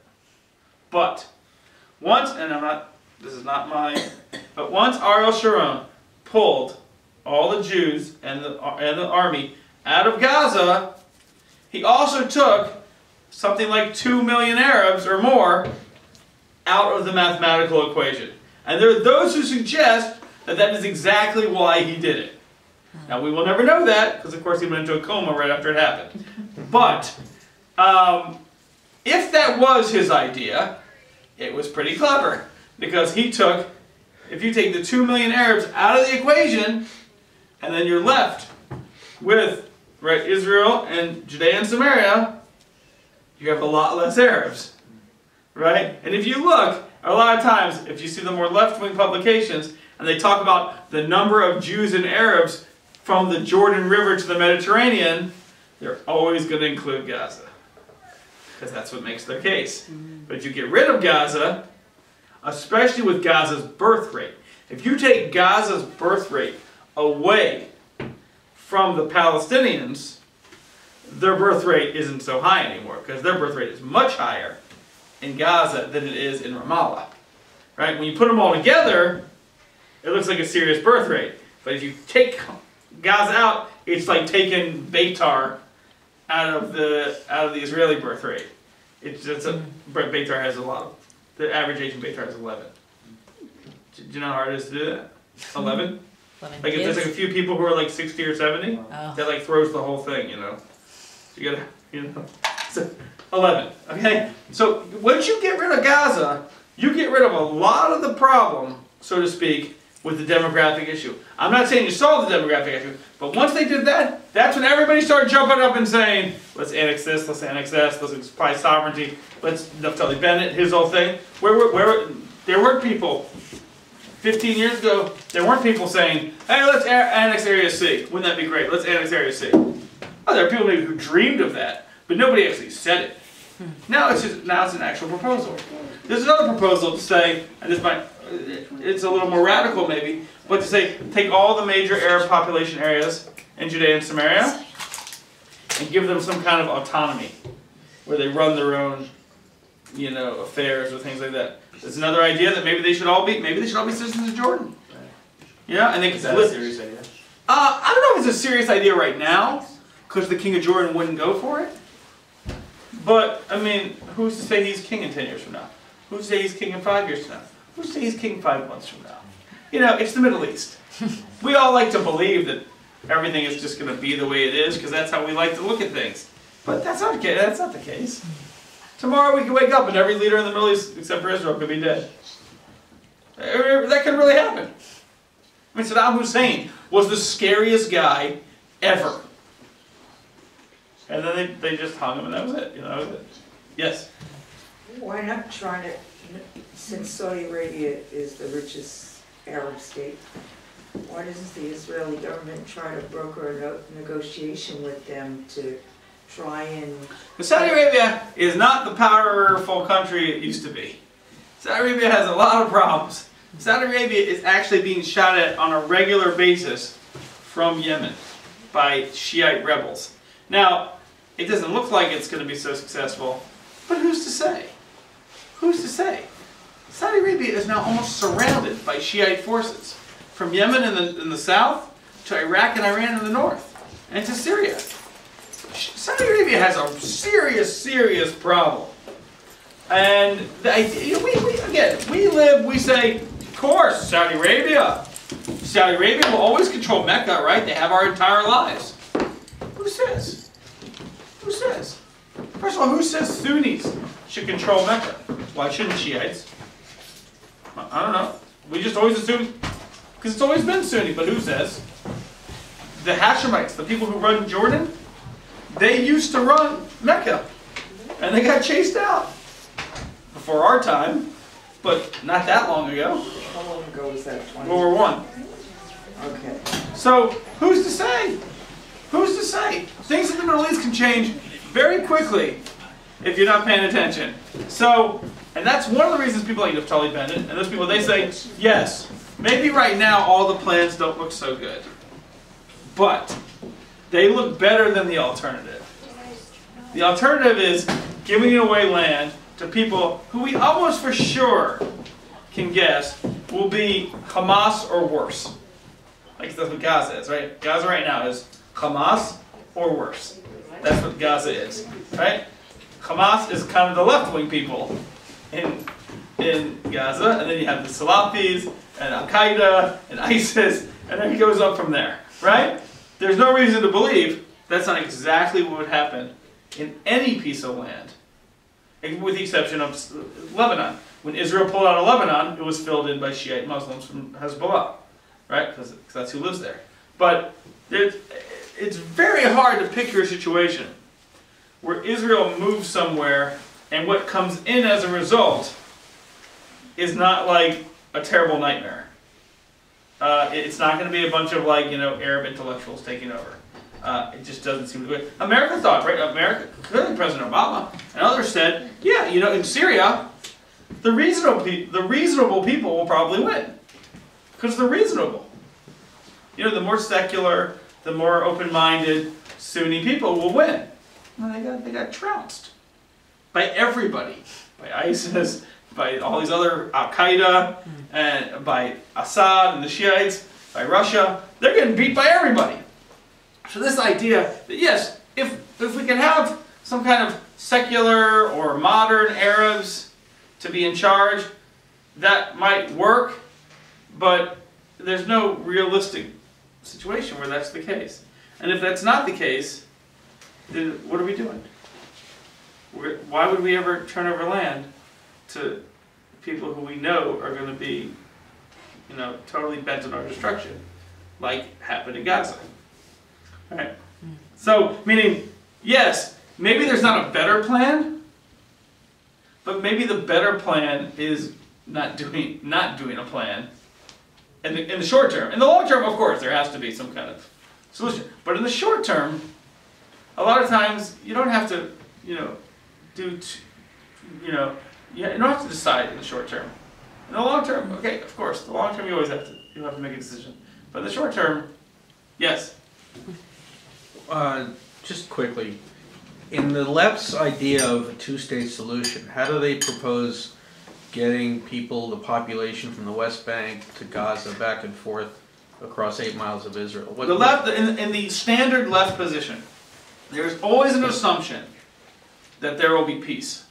Speaker 3: But once, and I'm not, this is not mine, but once Ariel Sharon pulled all the Jews and the, and the army out of Gaza, he also took something like two million Arabs or more out of the mathematical equation. And there are those who suggest that that is exactly why he did it. Now, we will never know that, because of course he went into a coma right after it happened. But, um, if that was his idea, it was pretty clever. Because he took, if you take the two million Arabs out of the equation, and then you're left with, right, Israel and Judea and Samaria, you have a lot less Arabs. Right? And if you look, a lot of times, if you see the more left-wing publications, and they talk about the number of Jews and Arabs from the Jordan River to the Mediterranean, they're always going to include Gaza. Because that's what makes their case. But if you get rid of Gaza, especially with Gaza's birth rate, if you take Gaza's birth rate away from the Palestinians, their birth rate isn't so high anymore, because their birth rate is much higher in Gaza than it is in Ramallah. Right? When you put them all together, it looks like a serious birth rate. But if you take Gaza out, it's like taking Beitar out of the out of the Israeli birth rate. It's just a, Beitar has a lot of, the average age in Beitar is eleven. Do you know how hard it is to do that? eleven? Like if there's like a few people who are like sixty or seventy, oh. that like throws the whole thing, you know. You gotta, you know. So, eleven, okay? So once you get rid of Gaza, you get rid of a lot of the problem, so to speak, with the demographic issue. I'm not saying you solve the demographic issue, but once they did that, that's when everybody started jumping up and saying, let's annex this, let's annex this, let's apply sovereignty, let's, Naftali Bennett, his whole thing. Where, where, where, there weren't people, fifteen years ago, there weren't people saying, hey, let's annex Area C. Wouldn't that be great? Let's annex Area C. Oh, there are people maybe who dreamed of that, but nobody actually said it. Now it's just, now it's an actual proposal. There's another proposal to say, and this might, it's a little more radical maybe, but to say, take all the major Arab population areas in Judea and Samaria and give them some kind of autonomy where they run their own, you know, affairs or things like that. There's another idea that maybe they should all be, maybe they should all be citizens of Jordan. Yeah, and they could
Speaker 4: live. Is that a serious idea?
Speaker 3: Uh, I don't know if it's a serious idea right now, because the king of Jordan wouldn't go for it. But, I mean, who's to say he's king in ten years from now? Who's to say he's king in five years from now? Who's to say he's king five months from now? You know, it's the Middle East. We all like to believe that everything is just going to be the way it is, because that's how we like to look at things. But that's not, that's not the case. Tomorrow we could wake up and every leader in the Middle East, except for Israel, could be dead. That could really happen. I mean, Saddam Hussein was the scariest guy ever. And then they, they just hung him and that was it. You know, that was it. Yes?
Speaker 8: Why not try to, since Saudi Arabia is the richest Arab state, why doesn't the Israeli government try to broker a no negotiation with them to try and...
Speaker 3: But Saudi Arabia is not the powerful country it used to be. Saudi Arabia has a lot of problems. Saudi Arabia is actually being shot at on a regular basis from Yemen by Shiite rebels. Now, it doesn't look like it's going to be so successful, but who's to say? Who's to say? Saudi Arabia is now almost surrounded by Shiite forces. From Yemen in the, in the south to Iraq and Iran in the north, and to Syria. Saudi Arabia has a serious, serious problem. And the idea, we, we, again, we live, we say, of course, Saudi Arabia. Saudi Arabia will always control Mecca, right? They have our entire lives. Who says? Who says? First of all, who says Sunnis should control Mecca? Why shouldn't Shiites? I don't know. We just always assume, because it's always been Sunni, but who says? The Hashemites, the people who run Jordan, they used to run Mecca, and they got chased out. Before our time, but not that long ago.
Speaker 8: How long ago was that?
Speaker 3: World War One.
Speaker 8: Okay.
Speaker 3: So who's to say? Who's to say? Things in the Middle East can change very quickly if you're not paying attention. So, and that's one of the reasons people like Naftali Bennett and those people, they say, yes, maybe right now all the plans don't look so good, but they look better than the alternative. The alternative is giving away land to people who we almost for sure can guess will be Hamas or worse. Like that's what Gaza is, right? Gaza right now is Hamas or worse. That's what Gaza is, right? Hamas is kind of the left-wing people in, in Gaza, and then you have the Salafis, and Al-Qaeda, and ISIS, and then it goes up from there, right? There's no reason to believe that's not exactly what would happen in any piece of land, with the exception of Lebanon. When Israel pulled out of Lebanon, it was filled in by Shiite Muslims from Hezbollah, right? Because that's who lives there. But it's very hard to picture a situation where Israel moves somewhere and what comes in as a result is not like a terrible nightmare. Uh, it's not going to be a bunch of like, you know, Arab intellectuals taking over. Uh, it just doesn't seem to be. America thought, right? America, clearly President Obama and others said, yeah, you know, in Syria, the reasonable, pe the reasonable people will probably win. Because they're reasonable. You know, the more secular, the more open-minded Sunni people will win. And they got, they got trounced. By everybody. By ISIS, by all these other Al-Qaeda, and by Assad and the Shiites, by Russia. They're getting beat by everybody. So this idea that yes, if, if we can have some kind of secular or modern Arabs to be in charge, that might work, but there's no realistic situation where that's the case. And if that's not the case, then what are we doing? We're, why would we ever turn over land to people who we know are going to be, you know, totally bent on our destruction, like happened in Gaza? Right. So, meaning, yes, maybe there's not a better plan, but maybe the better plan is not doing not doing a plan in the, in the short term. In the long term, of course, there has to be some kind of solution. But in the short term, a lot of times you don't have to, you know, do, t you know, you don't have to decide in the short term. In the long term, okay, of course, the long term you always have to you have to make a decision. But in the short term, yes.
Speaker 9: Uh, just quickly, in the left's idea of a two-state solution, how do they propose getting people, the population from the West Bank to Gaza back and forth across eight miles of Israel? What,
Speaker 3: the left, in, in the standard left position, there's always an assumption that there will be peace.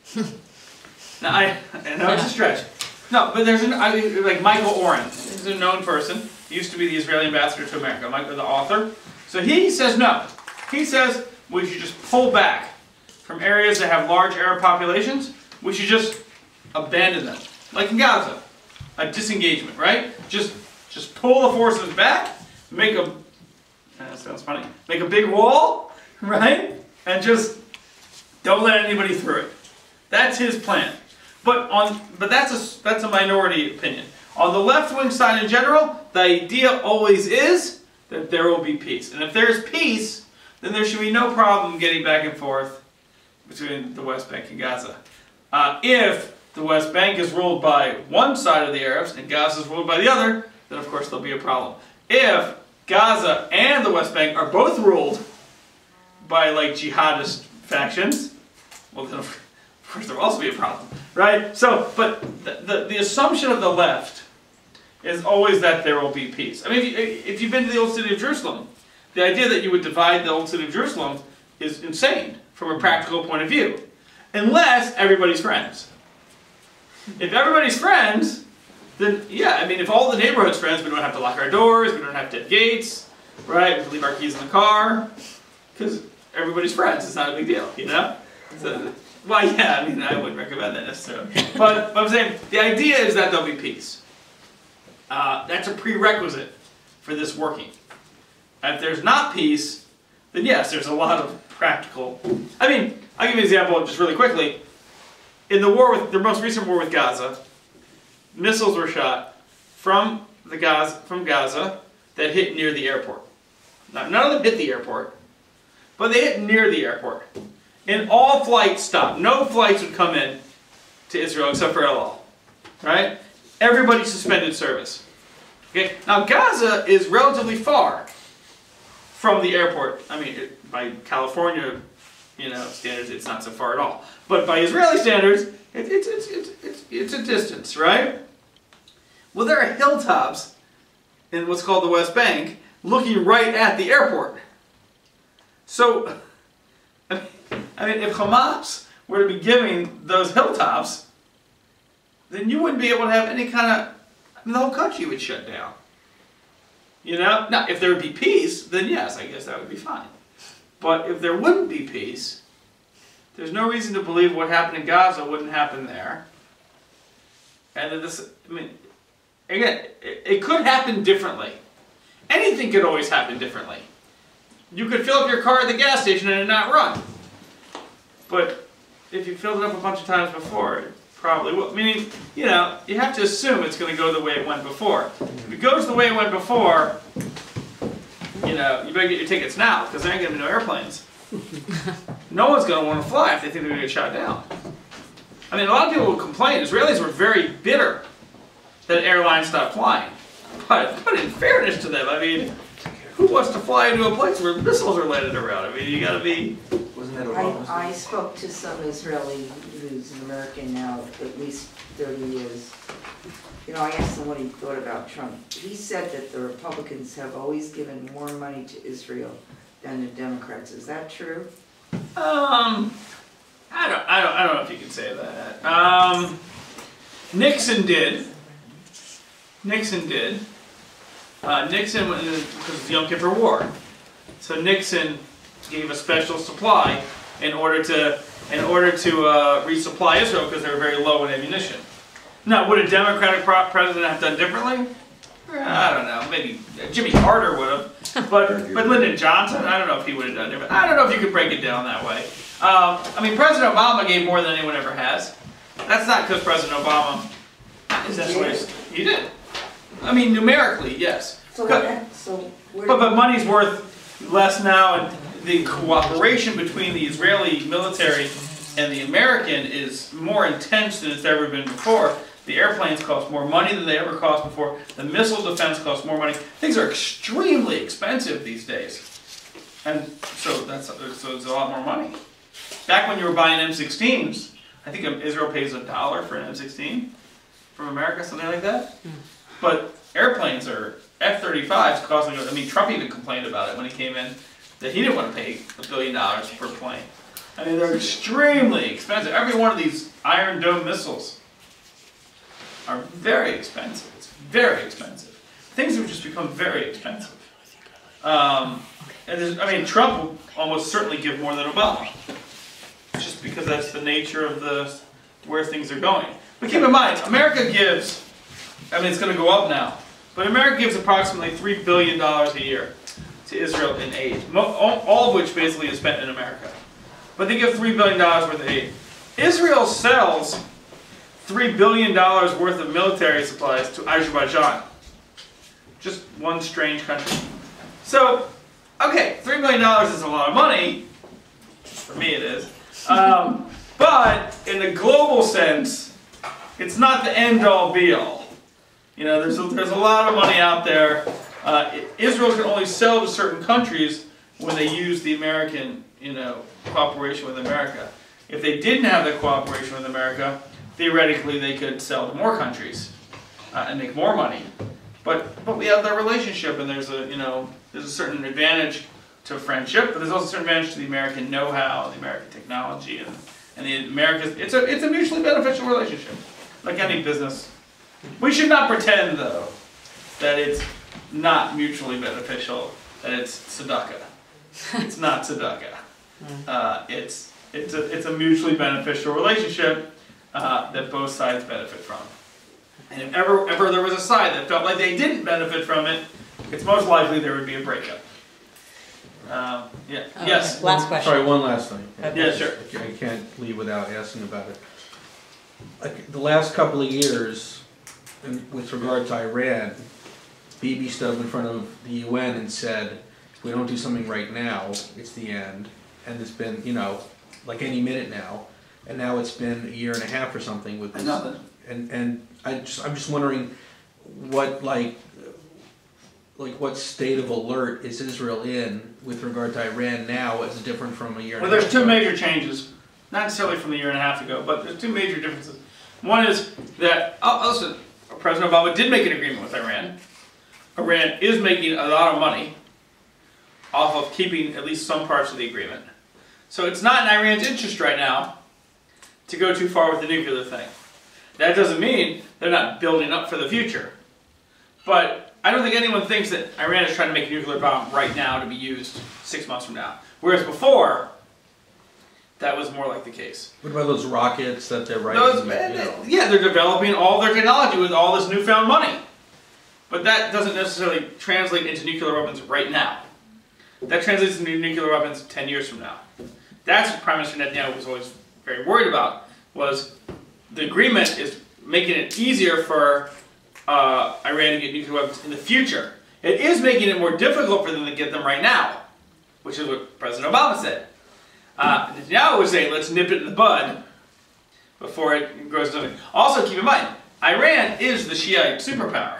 Speaker 3: Now, I, I know it's a stretch. No, but there's an, I, like Michael Oren, he's a known person. He used to be the Israeli ambassador to America, Michael, the author. So he says no. He says we should just pull back from areas that have large Arab populations. We should just abandon them. Like in Gaza. A disengagement, right? Just just pull the forces back, make a, that sounds funny, make a big wall, right? And just don't let anybody through it. That's his plan. But on but that's a that's a minority opinion. On the left-wing side in general, the idea always is that there will be peace. And if there's peace, then there should be no problem getting back and forth between the West Bank and Gaza. Uh, if the West Bank is ruled by one side of the Arabs and Gaza is ruled by the other, then of course there'll be a problem. If Gaza and the West Bank are both ruled by like jihadist factions, well then of course there will also be a problem, right? So, but the, the, the assumption of the left is always that there will be peace. I mean, if, you, if you've been to the old city of Jerusalem, the idea that you would divide the old city of Jerusalem is insane from a practical point of view. Unless everybody's friends. If everybody's friends, then yeah, I mean, if all the neighborhood's friends, we don't have to lock our doors, we don't have to have gates, right? We can leave our keys in the car, because everybody's friends. It's not a big deal, you know? So, well, yeah, I mean, I wouldn't recommend that necessarily. But, but I'm saying, the idea is that there'll be peace. Uh, that's a prerequisite for this working. And if there's not peace, then yes, there's a lot of practical... I mean, I'll give you an example just really quickly. In the war with the most recent war with Gaza, missiles were shot from the Gaza from Gaza that hit near the airport. Now, none of them hit the airport, but they hit near the airport. And all flights stopped. No flights would come in to Israel except for El Al. Right? Everybody suspended service. Okay? Now Gaza is relatively far from the airport. I mean, it, by California, you know, standards, it's not so far at all. But by Israeli standards, it, it's, it's, it's, it's, it's a distance, right? Well, there are hilltops in what's called the West Bank looking right at the airport. So, I mean, if Hamas were to be giving those hilltops, then you wouldn't be able to have any kind of, I mean, the whole country would shut down. You know? Now, if there would be peace, then yes, I guess that would be fine. But if there wouldn't be peace, there's no reason to believe what happened in Gaza wouldn't happen there. And that this, I mean, again, it, it could happen differently. Anything could always happen differently. You could fill up your car at the gas station and it not run. But if you filled it up a bunch of times before, it probably will. Meaning, you know, you have to assume it's going to go the way it went before. If it goes the way it went before, you know, you better get your tickets now, because there ain't going to be no airplanes. No one's going to want to fly if they think they're going to get shot down. I mean, a lot of people will complain. Israelis were very bitter that airlines stopped flying. But, but in fairness to them, I mean, who wants to fly into a place where missiles are landed around? I mean, you got to be...
Speaker 4: Wasn't that Obama's?
Speaker 8: I, I spoke to some Israeli who's an American now, at least thirty years. You know, I asked him what he thought about Trump. He said that the Republicans have always given more money to Israel than the Democrats. Is that true?
Speaker 3: Um, I don't, I don't, I don't know if you can say that. Um, Nixon did. Nixon did. Uh, Nixon, because of the Yom Kippur War. So Nixon gave a special supply in order to, in order to uh, resupply Israel because they were very low in ammunition. Now, would a Democratic president have done differently? I don't know. Maybe Jimmy Carter would have, but but Lyndon Johnson, I don't know if he would have done different. I don't know if you could break it down that way. Um, I mean, President Obama gave more than anyone ever has. That's not because President Obama is that way. He did. I mean, numerically, yes.
Speaker 8: So,
Speaker 3: but,
Speaker 8: what, so where
Speaker 3: but, but money's worth less now, and the cooperation between the Israeli military and the American is more intense than it's ever been before. The airplanes cost more money than they ever cost before. The missile defense costs more money. Things are extremely expensive these days. And so that's so it's a lot more money. Back when you were buying M sixteens, I think Israel pays a dollar for an M sixteen from America, something like that. But airplanes are F thirty-fives costing, I mean, Trump even complained about it when he came in, that he didn't want to pay a billion dollars per plane. I mean, they're extremely expensive. Every one of these Iron Dome missiles are very expensive. It's very expensive. Things have just become very expensive. Um, and there's, I mean, Trump will almost certainly give more than Obama, just because that's the nature of the where things are going. But keep in mind, America gives, I mean, it's going to go up now, but America gives approximately three billion dollars a year to Israel in aid, all of which basically is spent in America. But they give three billion dollars worth of aid. Israel sells three billion dollars worth of military supplies to Azerbaijan. Just one strange country. So, okay, three billion dollars is a lot of money. For me it is. Um, but in the global sense, it's not the end-all be-all. You know, there's a, there's a lot of money out there. Uh, Israel can only sell to certain countries when they use the American, you know, cooperation with America. If they didn't have that cooperation with America, theoretically they could sell to more countries. uh, and make more money. But but we have that relationship, and there's a you know there's a certain advantage to friendship, but there's also a certain advantage to the American know-how, the American technology, and and the Americas. It's a it's a mutually beneficial relationship, like any business. We should not pretend though that it's not mutually beneficial, that it's tzedakah. It's not tzedakah. Uh, it's it's a it's a mutually beneficial relationship uh, that both sides benefit from. And if ever ever there was a side that felt like they didn't benefit from it, it's most likely there would be a breakup. Um, yeah.
Speaker 2: Oh,
Speaker 3: yes.
Speaker 2: okay. Last question.
Speaker 9: Sorry, one last thing.
Speaker 3: Yeah, sure.
Speaker 9: I can't leave without asking about it. Like the last couple of years, in, with regard to Iran, Bibi stood up in front of the U N and said, if we don't do something right now, it's the end. And it's been, you know, like any minute now. And now it's been a year and a half or something with this.
Speaker 3: Nothing.
Speaker 9: And and I just I'm just wondering what like like what state of alert is Israel in with regard to Iran now as different from a year and
Speaker 3: Well,
Speaker 9: a half
Speaker 3: there's two
Speaker 9: ago?
Speaker 3: major changes, not necessarily from a year and a half ago, but there's two major differences. One is that, oh, listen, President Obama did make an agreement with Iran. Iran is making a lot of money off of keeping at least some parts of the agreement. So it's not in Iran's interest right now to go too far with the nuclear thing. That doesn't mean they're not building up for the future. But I don't think anyone thinks that Iran is trying to make a nuclear bomb right now to be used six months from now. Whereas before, that was more like the case.
Speaker 9: What about those rockets that they're writing?
Speaker 3: Those,
Speaker 9: you know?
Speaker 3: yeah, they're developing all their technology with all this newfound money. But that doesn't necessarily translate into nuclear weapons right now. That translates into nuclear weapons ten years from now. That's what Prime Minister Netanyahu was always very worried about, was the agreement is making it easier for uh, Iran to get nuclear weapons in the future. It is making it more difficult for them to get them right now, which is what President Obama said. Uh, Netanyahu was saying, let's nip it in the bud before it grows to something. Also, keep in mind, Iran is the Shiite superpower,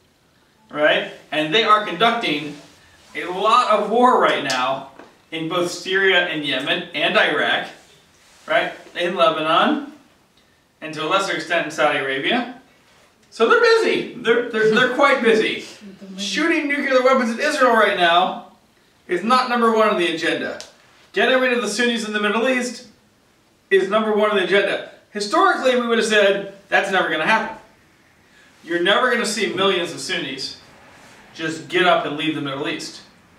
Speaker 3: right? And they are conducting a lot of war right now in both Syria and Yemen and Iraq, right? In Lebanon, and to a lesser extent in Saudi Arabia. So they're busy. They're, they're, they're quite busy. Shooting nuclear weapons at Israel right now is not number one on the agenda. Getting rid of the Sunnis in the Middle East is number one on the agenda. Historically, we would have said, that's never going to happen. You're never going to see millions of Sunnis just get up and leave the Middle East.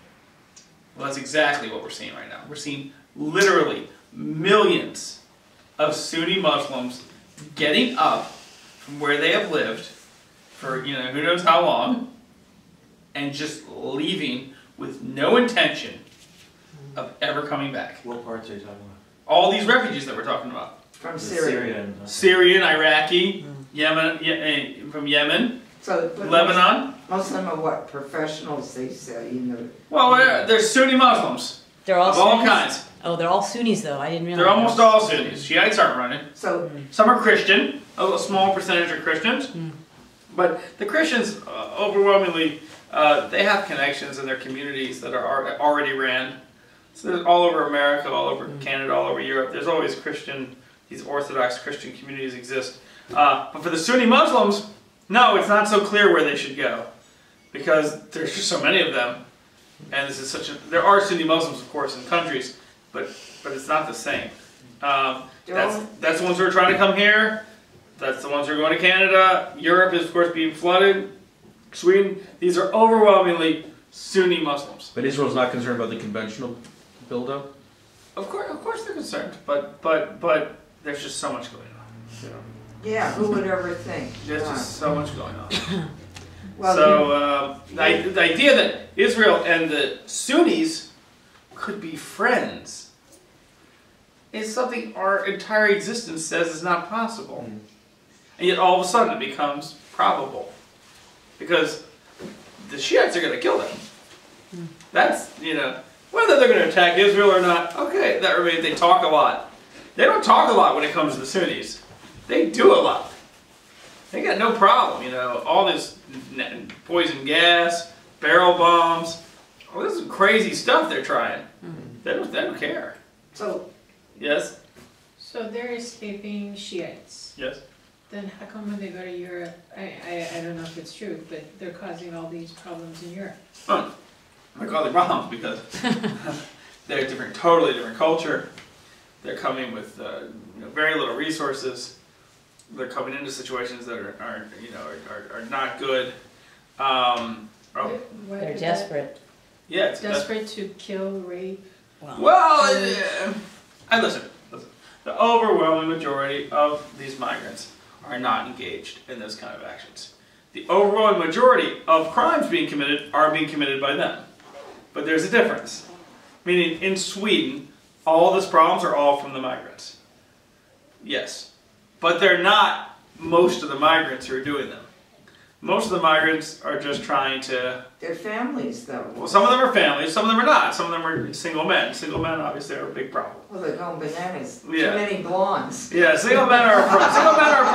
Speaker 3: Well, that's exactly what we're seeing right now. We're seeing literally millions of Sunni Muslims getting up from where they have lived for, you know, who knows how long, and just leaving with no intention of ever coming back.
Speaker 4: What parts are you talking about?
Speaker 3: All these refugees that we're talking about.
Speaker 8: From
Speaker 4: The
Speaker 8: Syria.
Speaker 4: Syrian. okay.
Speaker 3: Syrian, Iraqi, Yemen, Ye- uh, from Yemen,
Speaker 8: So, but
Speaker 3: Lebanon.
Speaker 8: Most of them are what, professionals, they say, you know.
Speaker 3: Well, they're, they're Sunni Muslims
Speaker 2: They're all
Speaker 3: of all
Speaker 2: Sunnis?
Speaker 3: kinds.
Speaker 2: Oh, they're all Sunnis though. I didn't realize.
Speaker 3: They're almost all Sunnis. Shiites aren't running.
Speaker 8: So,
Speaker 3: Some are Christian. A small percentage are Christians.
Speaker 2: Mm.
Speaker 3: But the Christians, uh, overwhelmingly, uh, they have connections in their communities that are already ran. So there's all over America, all over
Speaker 2: Mm.
Speaker 3: Canada, all over Europe. There's always Christian, these Orthodox Christian communities exist. Uh, but for the Sunni Muslims, no, it's not so clear where they should go, because there's just so many of them, and this is such a. There are Sunni Muslims, of course, in countries, but but it's not the same. Um,
Speaker 8: They're
Speaker 3: that's
Speaker 8: all-
Speaker 3: that's the ones who are trying to come here. That's the ones who are going to Canada. Europe is, of course, being flooded. Sweden. These are overwhelmingly Sunni Muslims.
Speaker 9: But Israel's not concerned about the conventional buildup?
Speaker 3: Of course, of course, they're concerned, but but but there's just so much going on. You know?
Speaker 8: yeah, who would ever think?
Speaker 3: There's
Speaker 8: God.
Speaker 3: just so much going on.
Speaker 8: Well,
Speaker 3: so uh, the, the idea that Israel and the Sunnis could be friends is something our entire existence says is not possible.
Speaker 9: Mm.
Speaker 3: And yet all of a sudden it becomes probable. Because the Shiites are going to kill them.
Speaker 2: Mm.
Speaker 3: That's, you know, whether they're going to attack Israel or not, okay, that remains. They talk a lot. They don't talk a lot when it comes to the Sunnis. They do a lot. They got no problem, you know, all this poison gas, barrel bombs, all this crazy stuff they're trying.
Speaker 2: Mm.
Speaker 3: They don't, they don't care.
Speaker 8: So,
Speaker 3: Yes?
Speaker 11: So they're escaping Shiites.
Speaker 3: Yes.
Speaker 11: Then how come when they go to Europe, I, I, I don't know if it's true, but they're causing all these problems in Europe?
Speaker 3: Oh, they're causing problems because they're a different, totally different culture. They're coming with uh, you know, very little resources. They're coming into situations that are, are you know, are, are, are not good. Um, oh,
Speaker 11: Why
Speaker 2: They're
Speaker 11: is that?
Speaker 2: desperate.
Speaker 3: yeah, it's
Speaker 11: Desperate to kill, rape?
Speaker 3: Well, uh, I listen, listen. The overwhelming majority of these migrants are not engaged in those kind of actions. The overwhelming majority of crimes being committed are being committed by them. But there's a difference. Meaning, in Sweden, all those problems are all from the migrants. Yes. But they're not most of the migrants who are doing them. Most of the migrants are just trying to...
Speaker 8: They're families, though.
Speaker 3: Well, some of them are families, some of them are not. Some of them are single men. Single men, obviously, are a big problem.
Speaker 8: Well, they're going bananas.
Speaker 3: Yeah.
Speaker 8: Too many blondes.
Speaker 3: Yeah, single men are a problem. Single men are a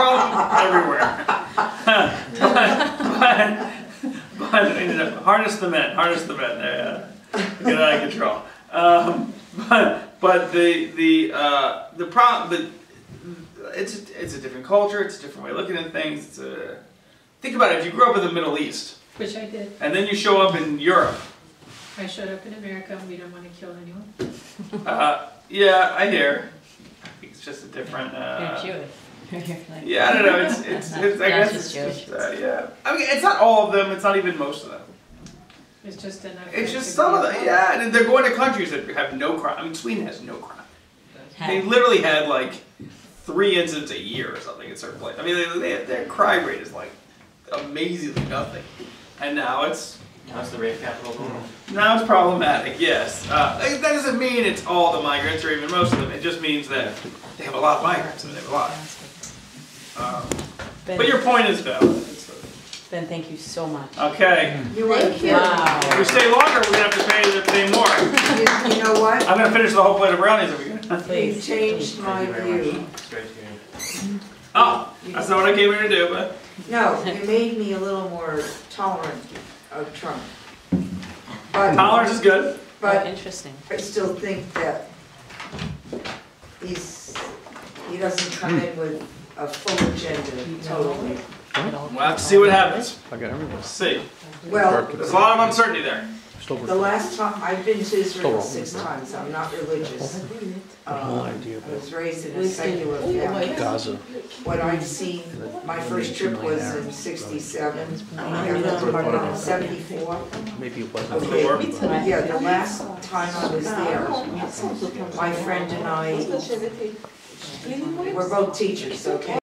Speaker 3: problem everywhere. but, but, but you know, harness the men. Harness the men. They uh, get out of control. Um, but but the the uh, the problem. But it's it's a different culture. It's a different way of looking at things. It's a, think about it. If you grew up in the Middle East,
Speaker 11: Which I did.
Speaker 3: and then you show up in Europe.
Speaker 11: I showed up in America and we don't want to kill anyone.
Speaker 3: Uh, yeah, I hear. I think it's just a different. Uh,
Speaker 2: You're Jewish.
Speaker 3: Yeah, I don't know. It's it's, it's I guess it's just uh, yeah. I mean, it's not all of them. It's not even most of them.
Speaker 11: It's just enough.
Speaker 3: It's just some of them. Yeah, and they're going to countries that have no crime. I mean, Sweden has no crime. They literally had like three incidents a year or something in certain places. I mean, they, they, their crime rate is like amazingly nothing, and now it's
Speaker 4: Now it's the rape capital of the world.
Speaker 3: now it's problematic. Yes, uh, that doesn't mean it's all the migrants or even most of them. It just means that they have a lot of migrants. I mean, they have a lot. Um,
Speaker 2: Ben,
Speaker 3: but your point is valid.
Speaker 2: Ben, thank you so much.
Speaker 3: Okay.
Speaker 8: You were
Speaker 2: Thank you. Wow.
Speaker 3: If we stay longer, we're gonna have to pay to pay more.
Speaker 8: You, you know what?
Speaker 3: I'm gonna finish the whole plate of brownies if we can.
Speaker 8: You
Speaker 2: Please.
Speaker 8: changed my view.
Speaker 4: Straight to you.
Speaker 3: Oh, that's not what I came here to do, but
Speaker 8: No, you made me a little more tolerant of Trump. But,
Speaker 3: tolerance is good.
Speaker 8: but
Speaker 2: Interesting.
Speaker 8: I still think that he's, he doesn't come in with a full agenda totally.
Speaker 3: We'll have to see what happens. We'll see.
Speaker 8: Well,
Speaker 3: There's a lot of uncertainty there.
Speaker 8: the last time, I've been to Israel six times, I'm not religious. Uh, I was raised in a secular family.
Speaker 5: Gaza.
Speaker 8: What I've seen, my first trip was in sixty-seven, yeah, seventy-four.
Speaker 5: Maybe it wasn't.
Speaker 8: Okay, yeah, the last time I was there, my friend and I, we're both teachers, okay?